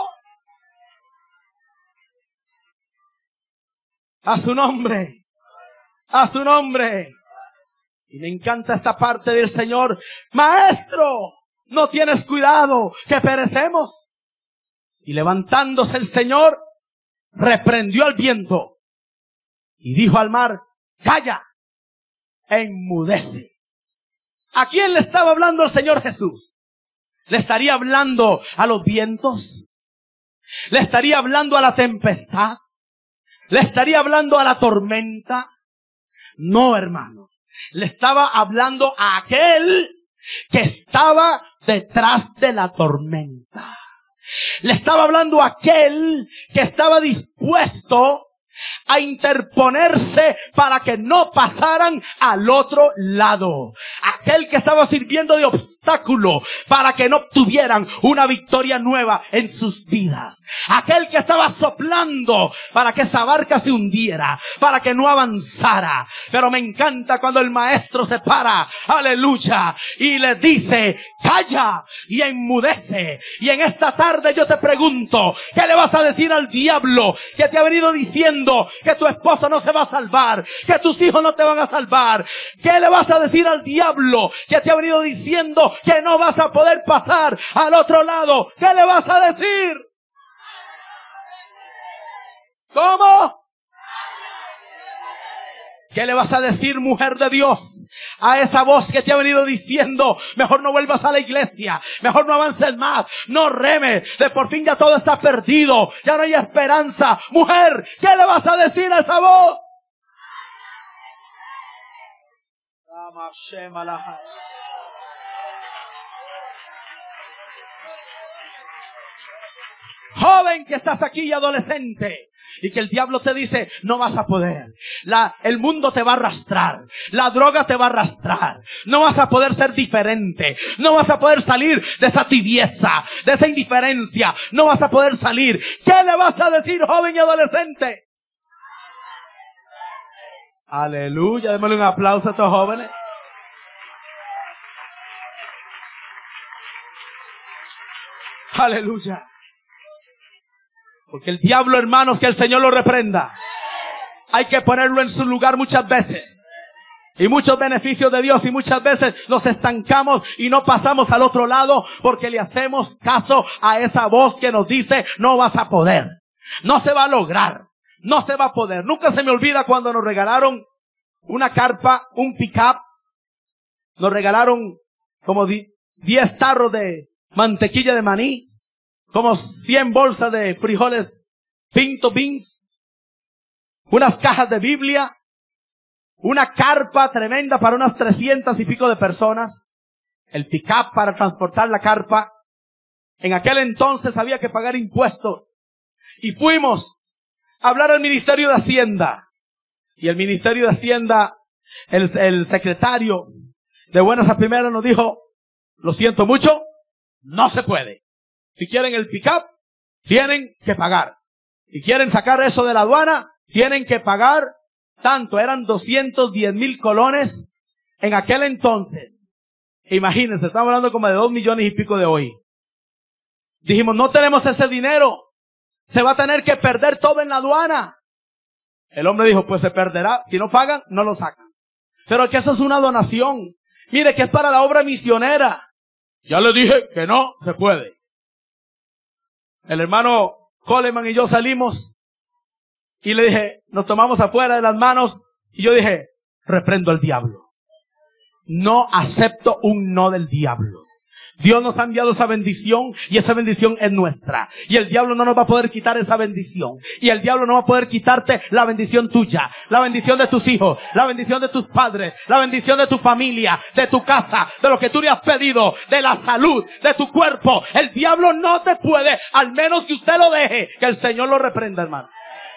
Speaker 1: A su nombre, a su nombre. Y me encanta esta parte del Señor: Maestro, no tienes cuidado que perecemos. Y levantándose el Señor, reprendió al viento y dijo al mar: calla, enmudece. ¿A quién le estaba hablando el Señor Jesús? ¿Le estaría hablando a los vientos? ¿Le estaría hablando a la tempestad? ¿Le estaría hablando a la tormenta? No, hermano. Le estaba hablando a aquel que estaba detrás de la tormenta. Le estaba hablando a aquel que estaba dispuesto a interponerse para que no pasaran al otro lado. Aquel que estaba sirviendo de obstáculo para que no obtuvieran una victoria nueva en sus vidas. Aquel que estaba soplando para que esa barca se hundiera, para que no avanzara. Pero me encanta cuando el maestro se para, aleluya, y le dice: calla y enmudece. Y en esta tarde yo te pregunto, ¿qué le vas a decir al diablo que te ha venido diciendo que tu esposo no se va a salvar, que tus hijos no te van a salvar? ¿Qué le vas a decir al diablo que te ha venido diciendo que no vas a poder pasar al otro lado? ¿Qué le vas a decir? ¿Cómo? ¿Qué le vas a decir, mujer de Dios, a esa voz que te ha venido diciendo: mejor no vuelvas a la iglesia, mejor no avances más, no remes, de por fin ya todo está perdido, ya no hay esperanza? Mujer, ¿qué le vas a decir a esa voz? Joven que estás aquí y adolescente, y que el diablo te dice: no vas a poder, el mundo te va a arrastrar, la droga te va a arrastrar, no vas a poder ser diferente, no vas a poder salir de esa tibieza, de esa indiferencia, no vas a poder salir. ¿Qué le vas a decir, joven y adolescente? Aleluya, démosle un aplauso a estos jóvenes. Aleluya. Porque el diablo, hermanos, que el Señor lo reprenda, hay que ponerlo en su lugar muchas veces. Y muchos beneficios de Dios, y muchas veces nos estancamos y no pasamos al otro lado porque le hacemos caso a esa voz que nos dice: no vas a poder, no se va a lograr, no se va a poder. Nunca se me olvida cuando nos regalaron una carpa, un pick-up. Nos regalaron como 10 tarros de mantequilla de maní, como 100 bolsas de frijoles pinto beans, unas cajas de Biblia, una carpa tremenda para unas 300 y pico de personas, el pick-up para transportar la carpa. En aquel entonces había que pagar impuestos, y fuimos a hablar al Ministerio de Hacienda. Y el Ministerio de Hacienda, el secretario de buenas a primeras nos dijo: lo siento mucho, no se puede. Si quieren el pick-up, tienen que pagar. Si quieren sacar eso de la aduana, tienen que pagar tanto. Eran 210,000 colones en aquel entonces. Imagínense, estamos hablando como de 2 millones y pico de hoy. Dijimos: no tenemos ese dinero, se va a tener que perder todo en la aduana. El hombre dijo: pues se perderá, si no pagan, no lo sacan. Pero que eso es una donación. Mire, que es para la obra misionera. Ya le dije que no se puede. El hermano Coleman y yo salimos y le dije, nos tomamos afuera de las manos y yo dije: reprendo al diablo. No acepto un no del diablo. Dios nos ha enviado esa bendición y esa bendición es nuestra. Y el diablo no nos va a poder quitar esa bendición. Y el diablo no va a poder quitarte la bendición tuya, la bendición de tus hijos, la bendición de tus padres, la bendición de tu familia, de tu casa, de lo que tú le has pedido, de la salud, de tu cuerpo. El diablo no te puede, al menos que usted lo deje, que el Señor lo reprenda, hermano.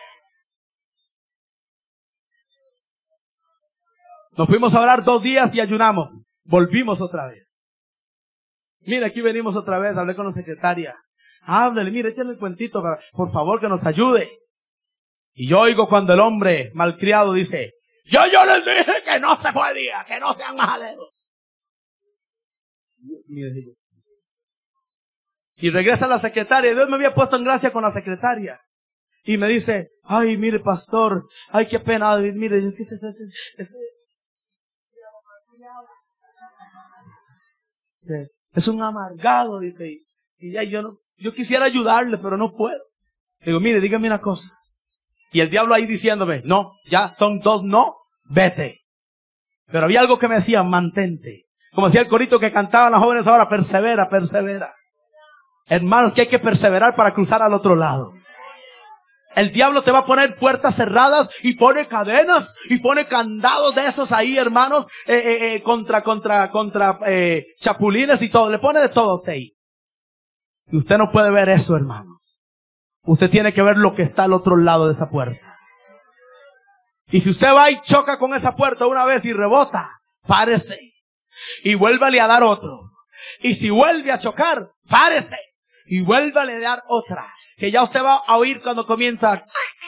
Speaker 1: Nos fuimos a orar 2 días y ayunamos. Volvimos otra vez. Mire, aquí venimos otra vez, hablé con la secretaria. Háblele, mire, échale el cuentito, por favor, que nos ayude. Y yo oigo cuando el hombre malcriado dice, yo les dije que no se podía, que no sean majaleros. Mire, digo. Y regresa la secretaria, Dios me había puesto en gracia con la secretaria. Y me dice, ay, mire, pastor, ay, qué pena, mire, es un amargado, dice, y ya yo quisiera ayudarle, pero no puedo. Digo, mire, dígame una cosa. Y el diablo ahí diciéndome, no, ya son 2 no, vete. Pero había algo que me decía, mantente. Como decía el corito que cantaban las jóvenes ahora, persevera, persevera. Hermanos, que hay que perseverar para cruzar al otro lado. El diablo te va a poner puertas cerradas y pone cadenas y pone candados de esos ahí, hermanos, contra chapulines y todo. Le pone de todo a usted ahí. Y usted no puede ver eso, hermanos. Usted tiene que ver lo que está al otro lado de esa puerta. Y si usted va y choca con esa puerta una vez y rebota, párese. Y vuélvale a dar otro. Y si vuelve a chocar, párese. Y vuélvale a dar otra. Que ya usted va a oír cuando comienza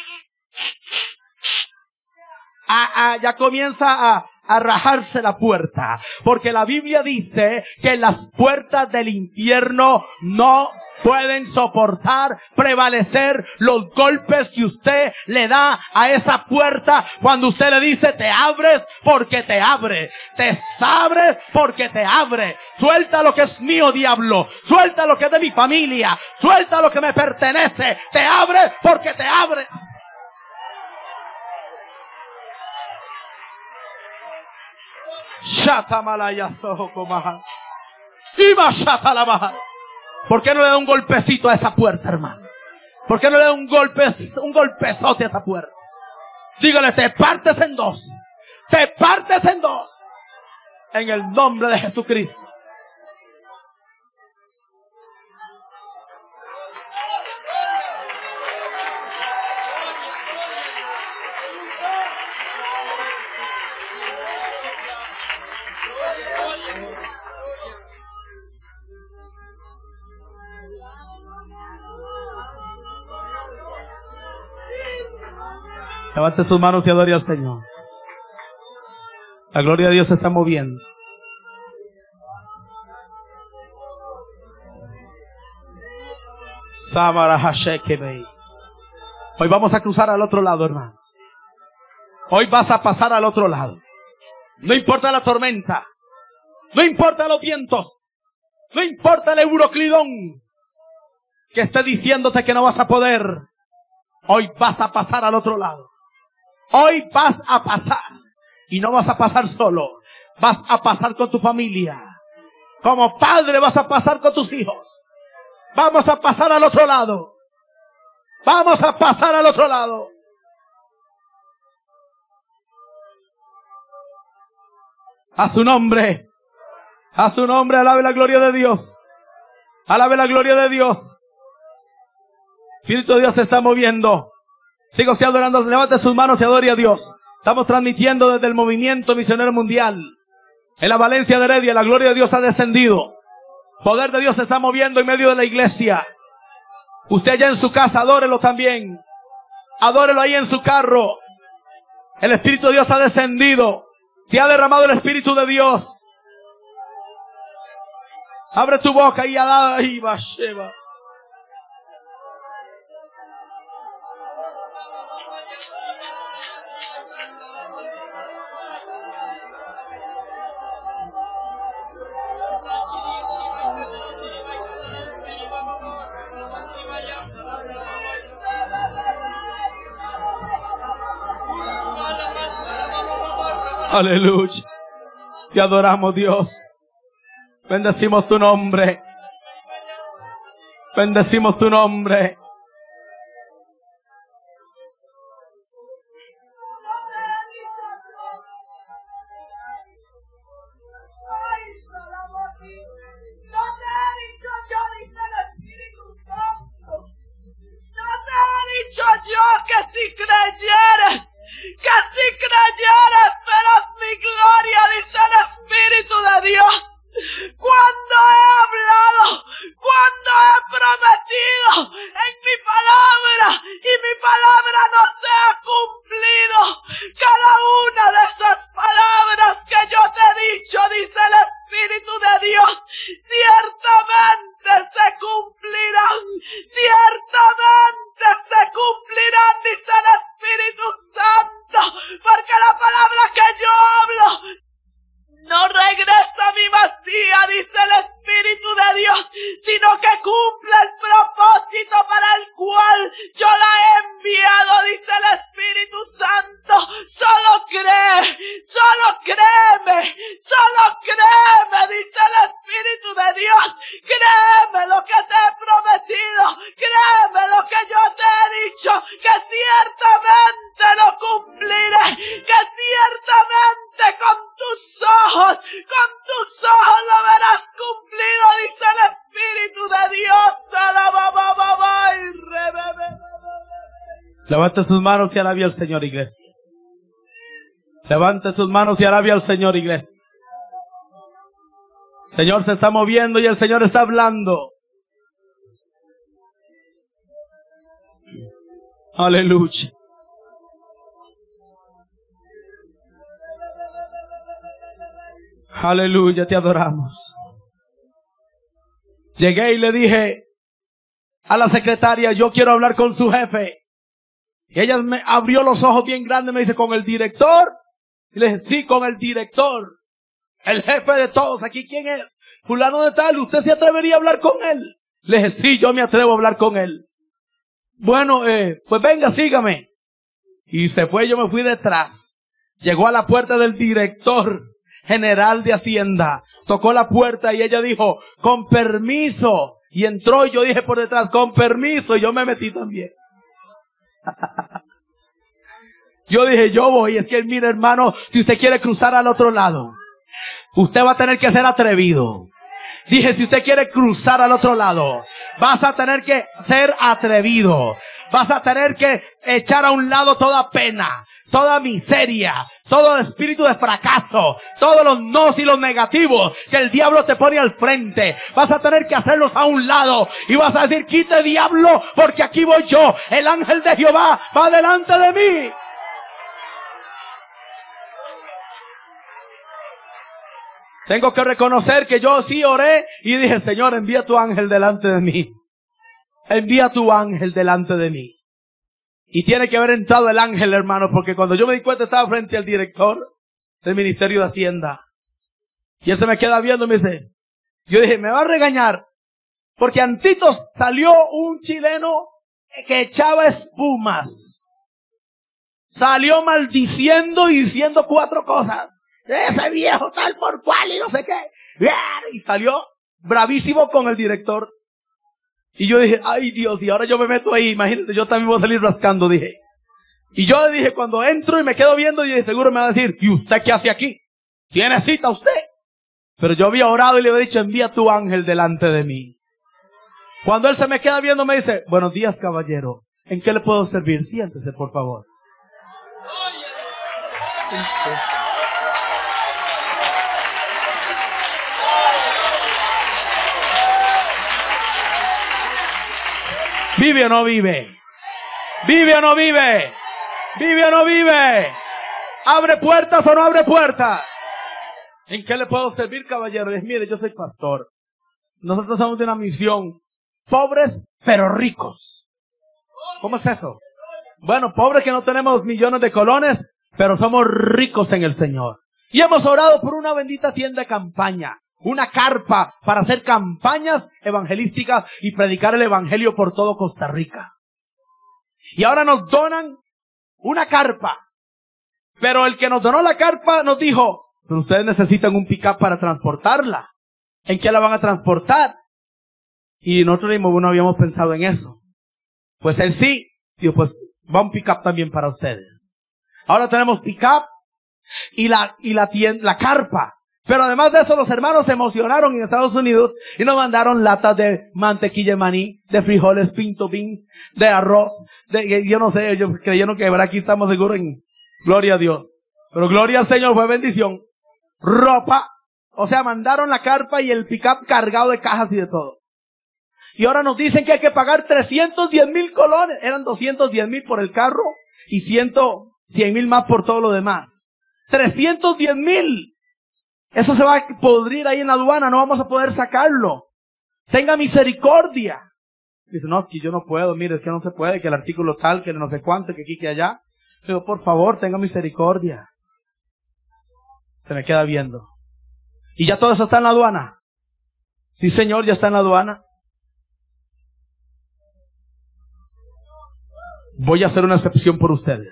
Speaker 1: ya comienza a rajarse la puerta. Porque la Biblia dice que las puertas del infierno no pueden soportar, prevalecer los golpes que usted le da a esa puerta cuando usted le dice te abres porque te abre, te abres porque te abre. Suelta lo que es mío, diablo, suelta lo que es de mi familia, suelta lo que me pertenece, te abre porque te abre. ¿Por qué no le da un golpecito a esa puerta, hermano? ¿Por qué no le da un golpezote a esa puerta? Dígale, te partes en 2. Te partes en 2. En el nombre de Jesucristo. Levante sus manos y adore al Señor. La gloria de Dios se está moviendo. Hoy vamos a cruzar al otro lado, hermano. Hoy vas a pasar al otro lado. No importa la tormenta. No importa los vientos. No importa el euroclidón que esté diciéndote que no vas a poder. Hoy vas a pasar al otro lado. Hoy vas a pasar. Y no vas a pasar solo. Vas a pasar con tu familia. Como padre vas a pasar con tus hijos. Vamos a pasar al otro lado. Vamos a pasar al otro lado. A su nombre. A su nombre, alabe la gloria de Dios. Alabe la gloria de Dios. Espíritu de Dios se está moviendo. Sigo usted adorando. Levante sus manos y adore a Dios. Estamos transmitiendo desde el Movimiento Misionero Mundial. En la Valencia de Heredia, la gloria de Dios ha descendido. Poder de Dios se está moviendo en medio de la iglesia. Usted allá en su casa, adórelo también. Adórelo ahí en su carro. El Espíritu de Dios ha descendido. Se ha derramado el Espíritu de Dios. Abre tu boca y alaba y Basheba. Aleluya. Te adoramos, Dios. Bendecimos tu nombre. Bendecimos tu nombre.
Speaker 2: Yo que si creyeres, verás mi gloria, dice el Espíritu de Dios. Cuando he hablado, cuando he prometido en mi palabra y mi palabra no se ha cumplido, cada una de esas palabras que yo te he dicho, dice el Espíritu de Dios, ciertamente se cumplirán, ciertamente se cumplirán, dice el Espíritu Santo, porque la palabra que yo hablo no regresa a mi vacía, dice el Espíritu de Dios, sino que cumple el propósito para el cual yo la he enviado, dice el Espíritu Santo. Solo cree, solo créeme, dice el Espíritu de Dios. Créeme lo que te he prometido, créeme lo que yo te he dicho, que ciertamente lo cumpliré, que ciertamente con tus ojos lo verás cumplido, dice el Espíritu de Dios.
Speaker 1: Levante sus manos y alabe al Señor, iglesia. Levante sus manos y alabe al Señor, iglesia. El Señor se está moviendo y el Señor está hablando. Aleluya. Aleluya, te adoramos. Llegué y le dije a la secretaria, yo quiero hablar con su jefe. Y ella me abrió los ojos bien grandes, me dice, ¿con el director? Y le dije, sí, con el director. El jefe de todos, aquí, ¿quién es? Fulano de tal, ¿usted se atrevería a hablar con él? Le dije, sí, yo me atrevo a hablar con él. Bueno, pues venga, sígame. Y se fue, yo me fui detrás. Llegó a la puerta del director general de Hacienda. Tocó la puerta y ella dijo, con permiso. Y entró y yo dije por detrás, con permiso. Y yo me metí también. Yo dije, yo voy. Es que mire, hermano, si usted quiere cruzar al otro lado, usted va a tener que ser atrevido. Dije, si usted quiere cruzar al otro lado, vas a tener que ser atrevido. Vas a tener que echar a un lado toda pena, toda miseria, todo espíritu de fracaso, todos los nos y los negativos que el diablo te pone al frente. Vas a tener que hacerlos a un lado y vas a decir, quite diablo, porque aquí voy yo. El ángel de Jehová va delante de mí. Tengo que reconocer que yo sí oré y dije, Señor, envía tu ángel delante de mí. Envía tu ángel delante de mí. Y tiene que haber entrado el ángel, hermano, porque cuando yo me di cuenta estaba frente al director del Ministerio de Hacienda. Y él se me queda viendo y me dice, yo dije, me va a regañar, porque antitos salió un chileno que echaba espumas. Salió maldiciendo y diciendo 4 cosas. Ese viejo tal por cual y no sé qué. Y salió bravísimo con el director. Y yo dije, ay Dios, y ahora yo me meto ahí, imagínate, yo también voy a salir rascando, dije. Y yo le dije, cuando entro y me quedo viendo, y seguro me va a decir, ¿y usted qué hace aquí? ¿Tiene cita usted? Pero yo había orado y le había dicho, envía tu ángel delante de mí. Cuando él se me queda viendo, me dice, buenos días, caballero, ¿en qué le puedo servir? Siéntese, por favor. ¿Vive o no vive? ¿Vive o no vive? ¿Vive o no vive? ¿Abre puertas o no abre puertas? ¿En qué le puedo servir, caballero? Y mire, yo soy pastor. Nosotros somos de una misión. Pobres, pero ricos. ¿Cómo es eso? Bueno, pobres que no tenemos millones de colones, pero somos ricos en el Señor. Y hemos orado por una bendita tienda de campaña. Una carpa para hacer campañas evangelísticas y predicar el evangelio por todo Costa Rica. Y ahora nos donan una carpa. Pero el que nos donó la carpa nos dijo, pero ustedes necesitan un pick-up para transportarla. ¿En qué la van a transportar? Y nosotros no habíamos pensado en eso. Pues él sí. Dijo, pues va un pick-up también para ustedes. Ahora tenemos pick-up y la carpa. Pero además de eso, los hermanos se emocionaron en Estados Unidos y nos mandaron latas de mantequilla de maní, de frijoles pinto beans, de arroz, yo no sé, ellos creyeron que aquí estamos seguros en gloria a Dios. Pero gloria al Señor, fue bendición. Ropa, o sea, mandaron la carpa y el pick-up cargado de cajas y de todo. Y ahora nos dicen que hay que pagar 310,000 colones. Eran 210,000 por el carro y 100,000 más por todo lo demás. 310,000. Eso se va a podrir ahí en la aduana, no vamos a poder sacarlo. Tenga misericordia. Dice, no, que yo no puedo, mire, es que no se puede, que el artículo tal, que no sé cuánto, que aquí, que allá. Pero por favor, tenga misericordia. Se me queda viendo. ¿Y ya todo eso está en la aduana? Sí, señor, ya está en la aduana. Voy a hacer una excepción por ustedes.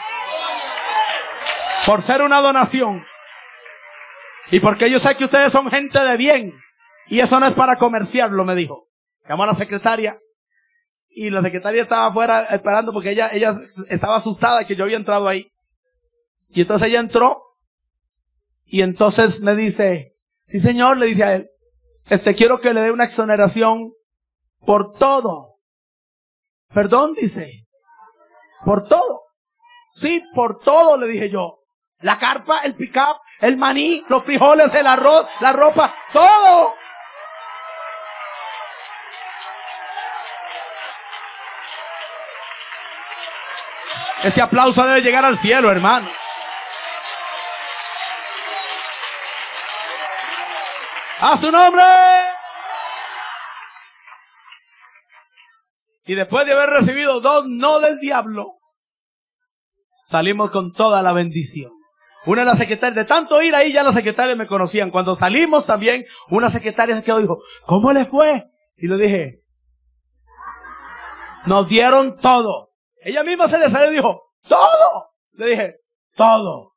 Speaker 1: Por ser una donación. Y porque yo sé que ustedes son gente de bien. Y eso no es para comerciarlo, me dijo. Llamó a la secretaria. Y la secretaria estaba afuera esperando porque ella estaba asustada que yo había entrado ahí. Y entonces ella entró. Y entonces me dice, sí señor, le dice a él, quiero que le dé una exoneración por todo. Perdón, dice. Por todo. Sí, por todo, le dije yo. La carpa, el pick-up, el maní, los frijoles, el arroz, la ropa, todo. Ese aplauso debe llegar al cielo, hermano. ¡A su nombre! Y después de haber recibido 2 no del diablo, salimos con toda la bendición. Una de las secretarias, de tanto ir ahí ya las secretarias me conocían. Cuando salimos también, una secretaria se quedó y dijo, ¿cómo le fue? Y le dije, nos dieron todo. Ella misma se le salió y dijo, ¿todo? Le dije, todo.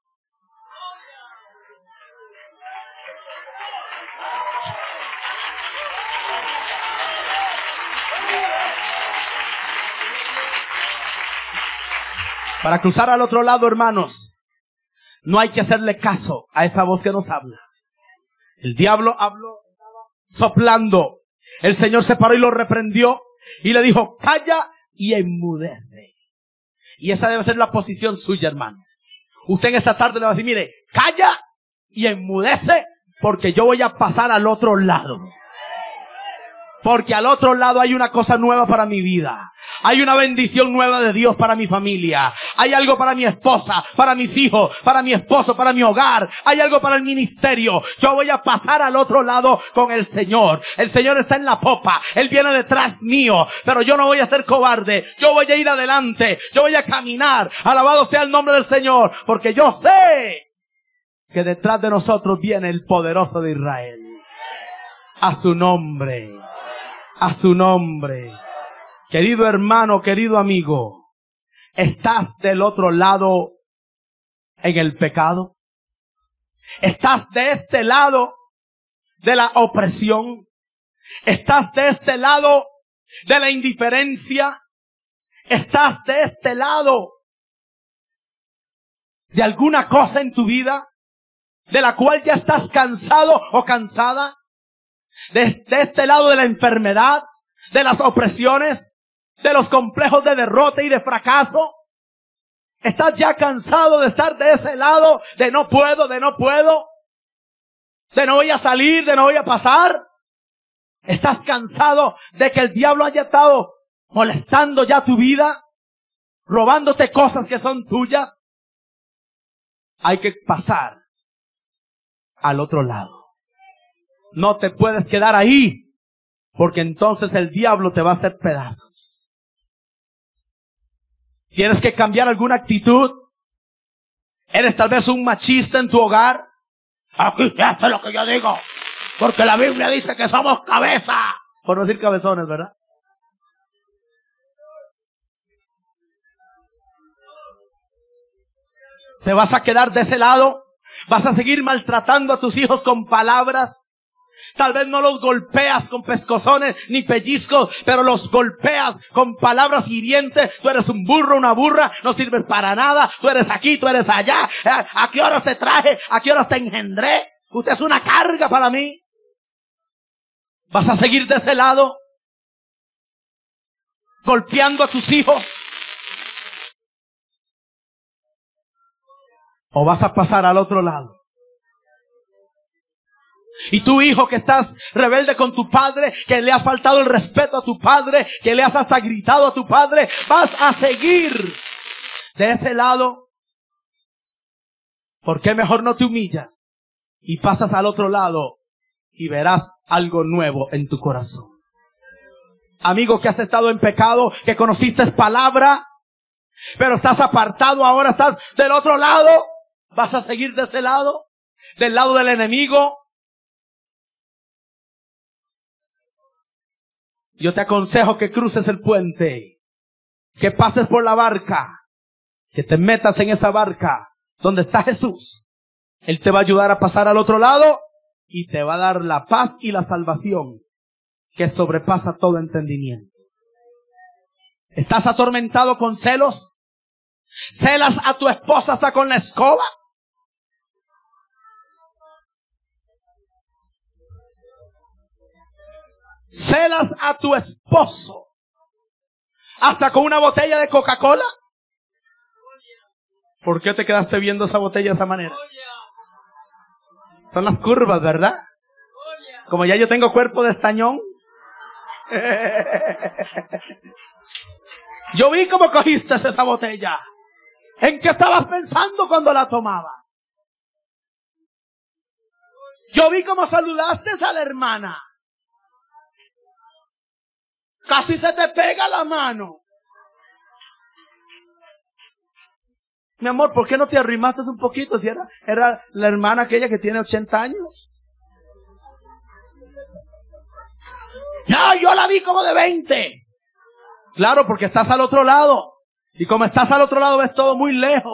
Speaker 1: Para cruzar al otro lado, hermanos, no hay que hacerle caso a esa voz que nos habla. El diablo habló, soplando. El Señor se paró y lo reprendió y le dijo, calla y enmudece. Y esa debe ser la posición suya, hermanos. Usted en esta tarde le va a decir, mire, calla y enmudece porque yo voy a pasar al otro lado. Porque al otro lado hay una cosa nueva para mi vida. Hay una bendición nueva de Dios para mi familia. Hay algo para mi esposa, para mis hijos, para mi esposo, para mi hogar. Hay algo para el ministerio. Yo voy a pasar al otro lado con el Señor. El Señor está en la popa. Él viene detrás mío. Pero yo no voy a ser cobarde. Yo voy a ir adelante. Yo voy a caminar. Alabado sea el nombre del Señor. Porque yo sé que detrás de nosotros viene el poderoso de Israel. A su nombre. A su nombre. Querido hermano, querido amigo, ¿estás del otro lado en el pecado? ¿Estás de este lado de la opresión? ¿Estás de este lado de la indiferencia? ¿Estás de este lado de alguna cosa en tu vida de la cual ya estás cansado o cansada? ¿De este lado de la enfermedad, de las opresiones, de los complejos de derrota y de fracaso? ¿Estás ya cansado de estar de ese lado, de no puedo, de no voy a salir, de no voy a pasar? ¿Estás cansado de que el diablo haya estado molestando ya tu vida, robándote cosas que son tuyas? Hay que pasar al otro lado. No te puedes quedar ahí, porque entonces el diablo te va a hacer pedazos. ¿Tienes que cambiar alguna actitud? ¿Eres tal vez un machista en tu hogar? Aquí se hace lo que yo digo, porque la Biblia dice que somos cabeza. Por no decir cabezones, ¿verdad? ¿Te vas a quedar de ese lado? ¿Vas a seguir maltratando a tus hijos con palabras? Tal vez no los golpeas con pescozones ni pellizcos, pero los golpeas con palabras hirientes. Tú eres un burro, una burra, no sirves para nada. Tú eres aquí, tú eres allá. ¿A qué hora te traje? ¿A qué hora te engendré? Usted es una carga para mí. ¿Vas a seguir de ese lado? ¿Golpeando a tus hijos? ¿O vas a pasar al otro lado? Y tú, hijo, que estás rebelde con tu padre, que le has faltado el respeto a tu padre, que le has hasta gritado a tu padre, ¿vas a seguir de ese lado? ¿Por qué mejor no te humillas y pasas al otro lado y verás algo nuevo en tu corazón? Amigo que has estado en pecado, que conociste palabra, pero estás apartado, ahora estás del otro lado. ¿Vas a seguir de ese lado? ¿Del lado del enemigo? Yo te aconsejo que cruces el puente, que pases por la barca, que te metas en esa barca donde está Jesús. Él te va a ayudar a pasar al otro lado y te va a dar la paz y la salvación que sobrepasa todo entendimiento. ¿Estás atormentado con celos? ¿Celas a tu esposa hasta con la escoba? ¿Celas a tu esposo hasta con una botella de Coca-Cola? ¿Por qué te quedaste viendo esa botella de esa manera? Son las curvas, ¿verdad? Como ya yo tengo cuerpo de estañón. Yo vi cómo cogiste esa botella. ¿En qué estabas pensando cuando la tomabas? Yo vi cómo saludaste a la hermana. Casi se te pega la mano. Mi amor, ¿por qué no te arrimaste un poquito? Si era la hermana aquella que tiene 80 años. No, yo la vi como de 20. Claro, porque estás al otro lado. Y como estás al otro lado ves todo muy lejos.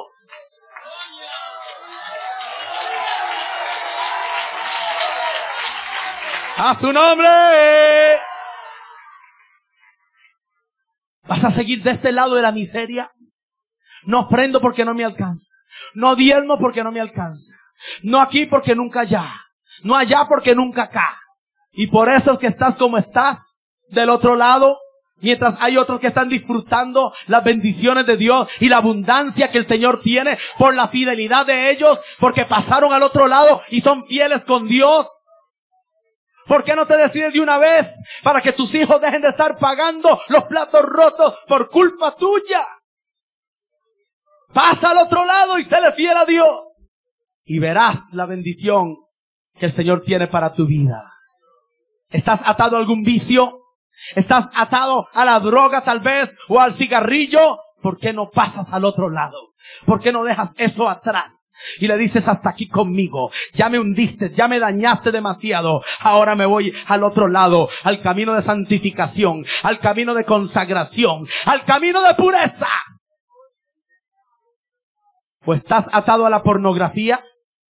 Speaker 1: ¡A su nombre! ¿Vas a seguir de este lado de la miseria? No ofrendo porque no me alcanza. No diezmo porque no me alcanza. No aquí porque nunca allá. No allá porque nunca acá. Y por eso es que estás como estás, del otro lado, mientras hay otros que están disfrutando las bendiciones de Dios y la abundancia que el Señor tiene por la fidelidad de ellos, porque pasaron al otro lado y son fieles con Dios. ¿Por qué no te decides de una vez para que tus hijos dejen de estar pagando los platos rotos por culpa tuya? Pasa al otro lado y séle fiel a Dios. Y verás la bendición que el Señor tiene para tu vida. ¿Estás atado a algún vicio? ¿Estás atado a la droga tal vez? ¿O al cigarrillo? ¿Por qué no pasas al otro lado? ¿Por qué no dejas eso atrás? Y le dices, hasta aquí conmigo, ya me hundiste, ya me dañaste demasiado, ahora me voy al otro lado, al camino de santificación, al camino de consagración, al camino de pureza. ¿O estás atado a la pornografía?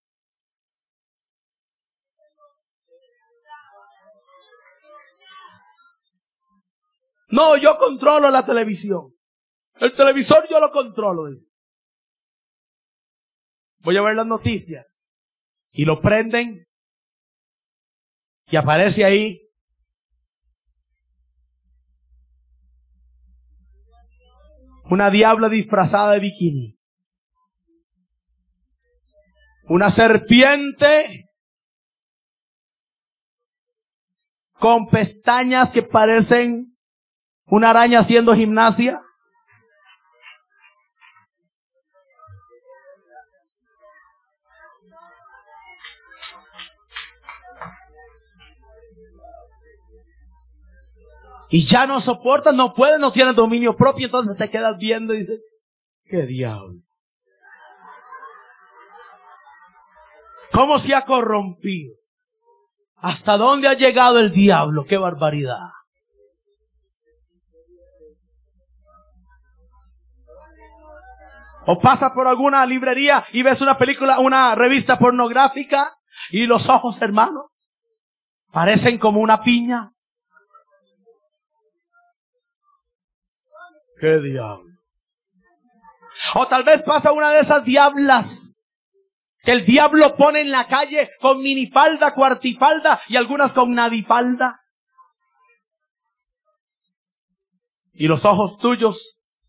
Speaker 1: No, yo controlo la televisión. El televisor yo lo controlo. Voy a ver las noticias. Y lo prenden. Y aparece ahí. Una diabla disfrazada de bikini. Una serpiente con pestañas que parecen una araña haciendo gimnasia. Y ya no soportas, no puedes, no tienes dominio propio, entonces te quedas viendo y dices, ¿qué diablo? ¿Cómo se ha corrompido? ¿Hasta dónde ha llegado el diablo? ¡Qué barbaridad! O pasas por alguna librería y ves una película, una revista pornográfica y los ojos, hermano. Parecen como una piña. ¡Qué diablo! O tal vez pasa una de esas diablas que el diablo pone en la calle con minifalda, cuartifalda y algunas con nadifalda. Y los ojos tuyos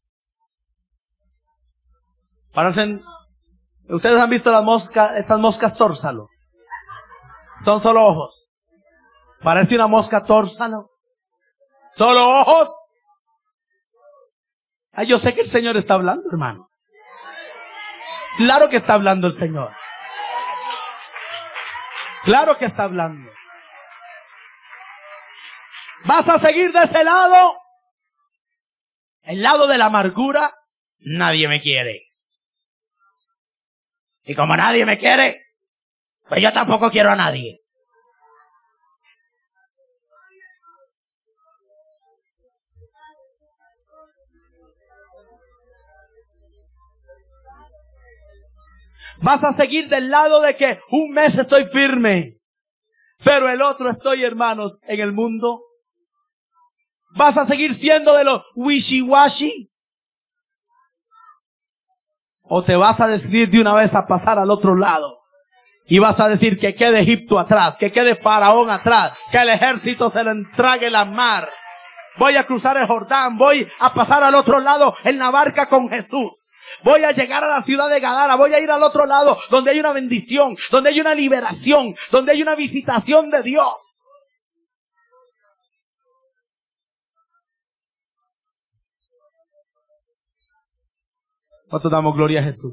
Speaker 1: parecen... ¿Ustedes han visto las moscas, estas moscas tórsalo? Son solo ojos. Parece una mosca tórsalo. Solo ojos. Ay, yo sé que el Señor está hablando, hermano. Claro que está hablando el Señor. Claro que está hablando. ¿Vas a seguir de ese lado? El lado de la amargura. Nadie me quiere. Y como nadie me quiere, pues yo tampoco quiero a nadie. Vas a seguir del lado de que un mes estoy firme, pero el otro estoy, hermanos, en el mundo. Vas a seguir siendo de los wishy-washy. O te vas a decidir de una vez a pasar al otro lado. Y vas a decir que quede Egipto atrás, que quede Faraón atrás, que el ejército se lo entregue la mar. Voy a cruzar el Jordán, voy a pasar al otro lado en la barca con Jesús. Voy a llegar a la ciudad de Gadara, voy a ir al otro lado donde hay una bendición, donde hay una liberación, donde hay una visitación de Dios. ¿Cuánto damos gloria a Jesús?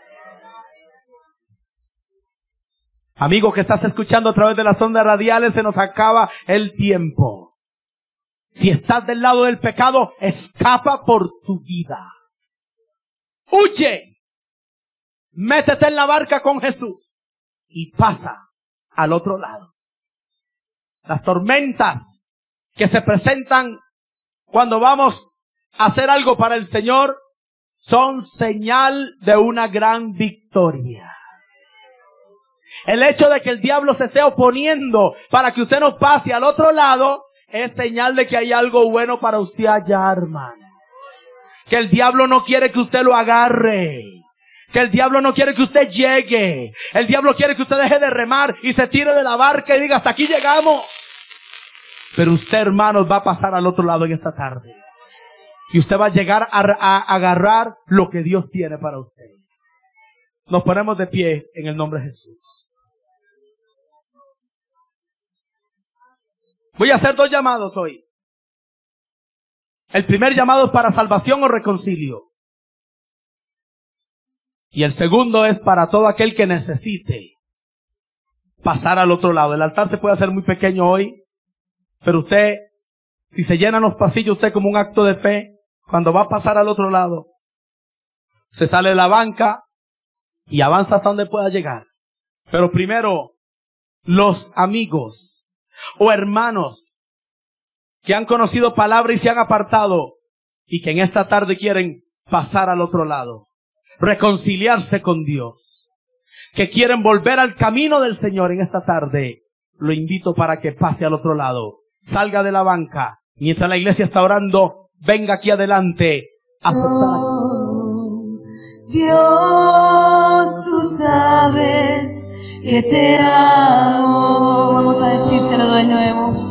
Speaker 1: Amigo que estás escuchando a través de las ondas radiales, se nos acaba el tiempo. Si estás del lado del pecado, escapa por tu vida. Huye. Métete en la barca con Jesús y pasa al otro lado. Las tormentas que se presentan cuando vamos a hacer algo para el Señor son señal de una gran victoria. El hecho de que el diablo se esté oponiendo para que usted no pase al otro lado es señal de que hay algo bueno para usted allá, hermano. Que el diablo no quiere que usted lo agarre. Que el diablo no quiere que usted llegue. El diablo quiere que usted deje de remar y se tire de la barca y diga, hasta aquí llegamos. Pero usted, hermanos, va a pasar al otro lado en esta tarde. Y usted va a llegar a agarrar lo que Dios tiene para usted. Nos ponemos de pie en el nombre de Jesús. Voy a hacer 2 llamados hoy. El primer llamado es para salvación o reconcilio. Y el segundo es para todo aquel que necesite pasar al otro lado. El altar se puede hacer muy pequeño hoy, pero usted, si se llenan los pasillos, usted como un acto de fe, cuando va a pasar al otro lado, se sale de la banca y avanza hasta donde pueda llegar. Pero primero, los amigos o hermanos que han conocido palabra y se han apartado y que en esta tarde quieren pasar al otro lado, reconciliarse con Dios, que quieren volver al camino del Señor en esta tarde, lo invito para que pase al otro lado, salga de la banca, mientras la iglesia está orando, venga aquí adelante a aceptar.
Speaker 2: Dios, tú sabes que te amo. Vamos a decírselo de nuevo.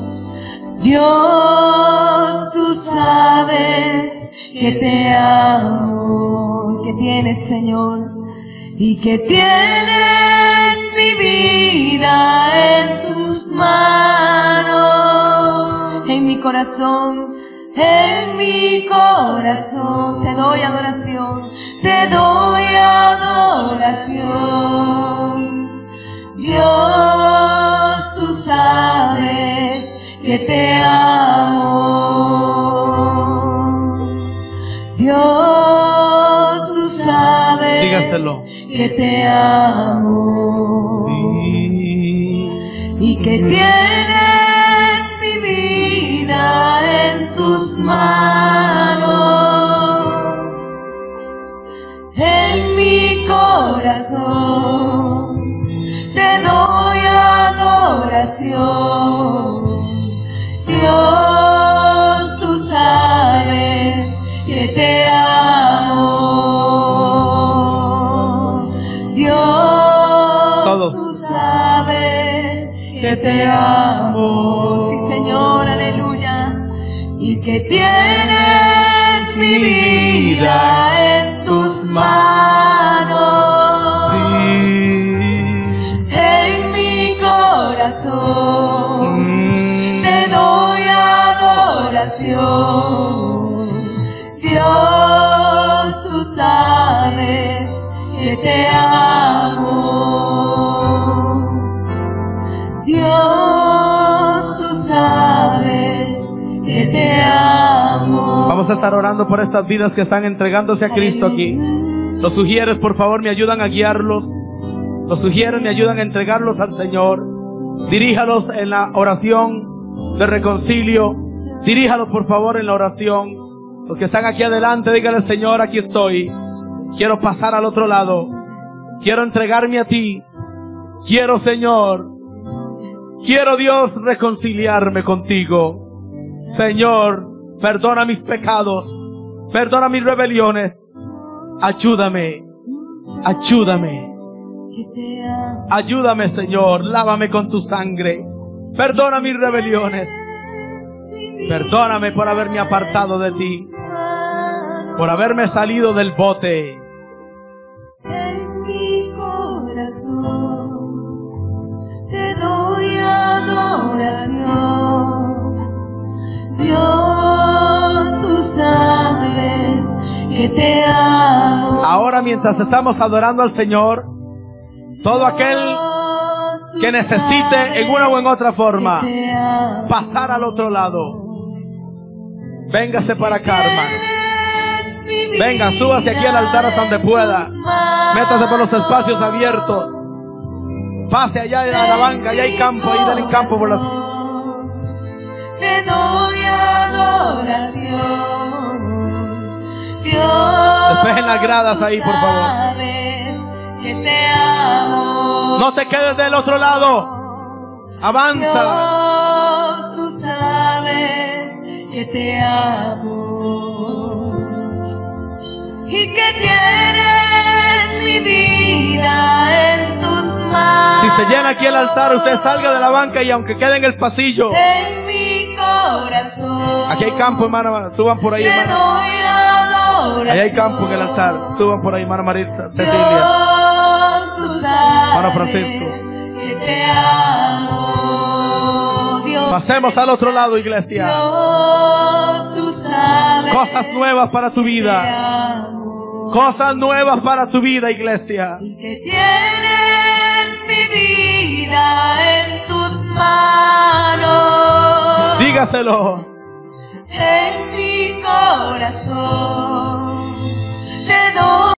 Speaker 2: Dios, tú sabes que te amo, que tienes, Señor, y que tienes mi vida en tus manos, en mi corazón, te doy adoración, te doy adoración. Dios, tú sabes que te amo. Dios, tú sabes
Speaker 1: Dígaselo.
Speaker 2: que te amo.
Speaker 1: Sí.
Speaker 2: Y que tienes mi vida en tus manos, en mi corazón, te doy adoración.
Speaker 1: todos.
Speaker 2: Tú sabes que te amo. Sí, Señor, aleluya. Y que tienes mi vida en tus manos.
Speaker 1: Sí.
Speaker 2: En mi corazón te doy adoración. Dios, tú sabes que te amo. Dios, tú sabes que te amo.
Speaker 1: Vamos a estar orando por estas vidas que están entregándose a Cristo aquí. Los sugieres, por favor, me ayudan a guiarlos. Los sugieres, me ayudan a entregarlos al Señor. Diríjalos en la oración de reconcilio. Diríjalos, por favor, en la oración. Los que están aquí adelante, díganle: Señor, aquí estoy. Quiero pasar al otro lado. Quiero entregarme a ti. Quiero, Señor, quiero, Dios, reconciliarme contigo. Señor, perdona mis pecados. Perdona mis rebeliones. Ayúdame. Ayúdame. Ayúdame, Señor. Lávame con tu sangre. Perdona mis rebeliones. Perdóname por haberme apartado de ti, por haberme salido del bote.
Speaker 2: En mi corazón te doy adoración. Dios, tú sabes que te amo.
Speaker 1: Ahora, mientras estamos adorando al Señor, todo aquel que necesite en una o en otra forma pasar al otro lado, véngase para acá, hermano. Venga, súbase aquí al altar hasta donde pueda. Métase por los espacios abiertos. Pase allá a la banca, allá hay campo, ahí denle campo por las...
Speaker 2: Te doy adoración. Dios,
Speaker 1: despejen las gradas ahí, por favor.
Speaker 2: Que te amo.
Speaker 1: No te quedes del otro lado. Avanza.
Speaker 2: Dios, tú sabes que te amo. Y que tienes mi vida en tus manos.
Speaker 1: Si se llena aquí el altar, usted salga de la banca y aunque quede en el pasillo.
Speaker 2: En mi corazón.
Speaker 1: Aquí hay campo, hermana. Suban por ahí,
Speaker 2: te
Speaker 1: hermana.
Speaker 2: doy adoración.
Speaker 1: Ahí hay campo en el altar. Suban por ahí, hermana Marisa, Cecilia,
Speaker 2: Dios, tú sabes
Speaker 1: hermano Francisco.
Speaker 2: que te amo. Dios,
Speaker 1: Pasemos al otro lado, iglesia.
Speaker 2: Dios, tú sabes
Speaker 1: Cosas nuevas para tu
Speaker 2: que te
Speaker 1: vida.
Speaker 2: amo.
Speaker 1: Cosas nuevas para tu vida, iglesia.
Speaker 2: Y que tienes mi vida en tus manos.
Speaker 1: Dígaselo.
Speaker 2: En mi corazón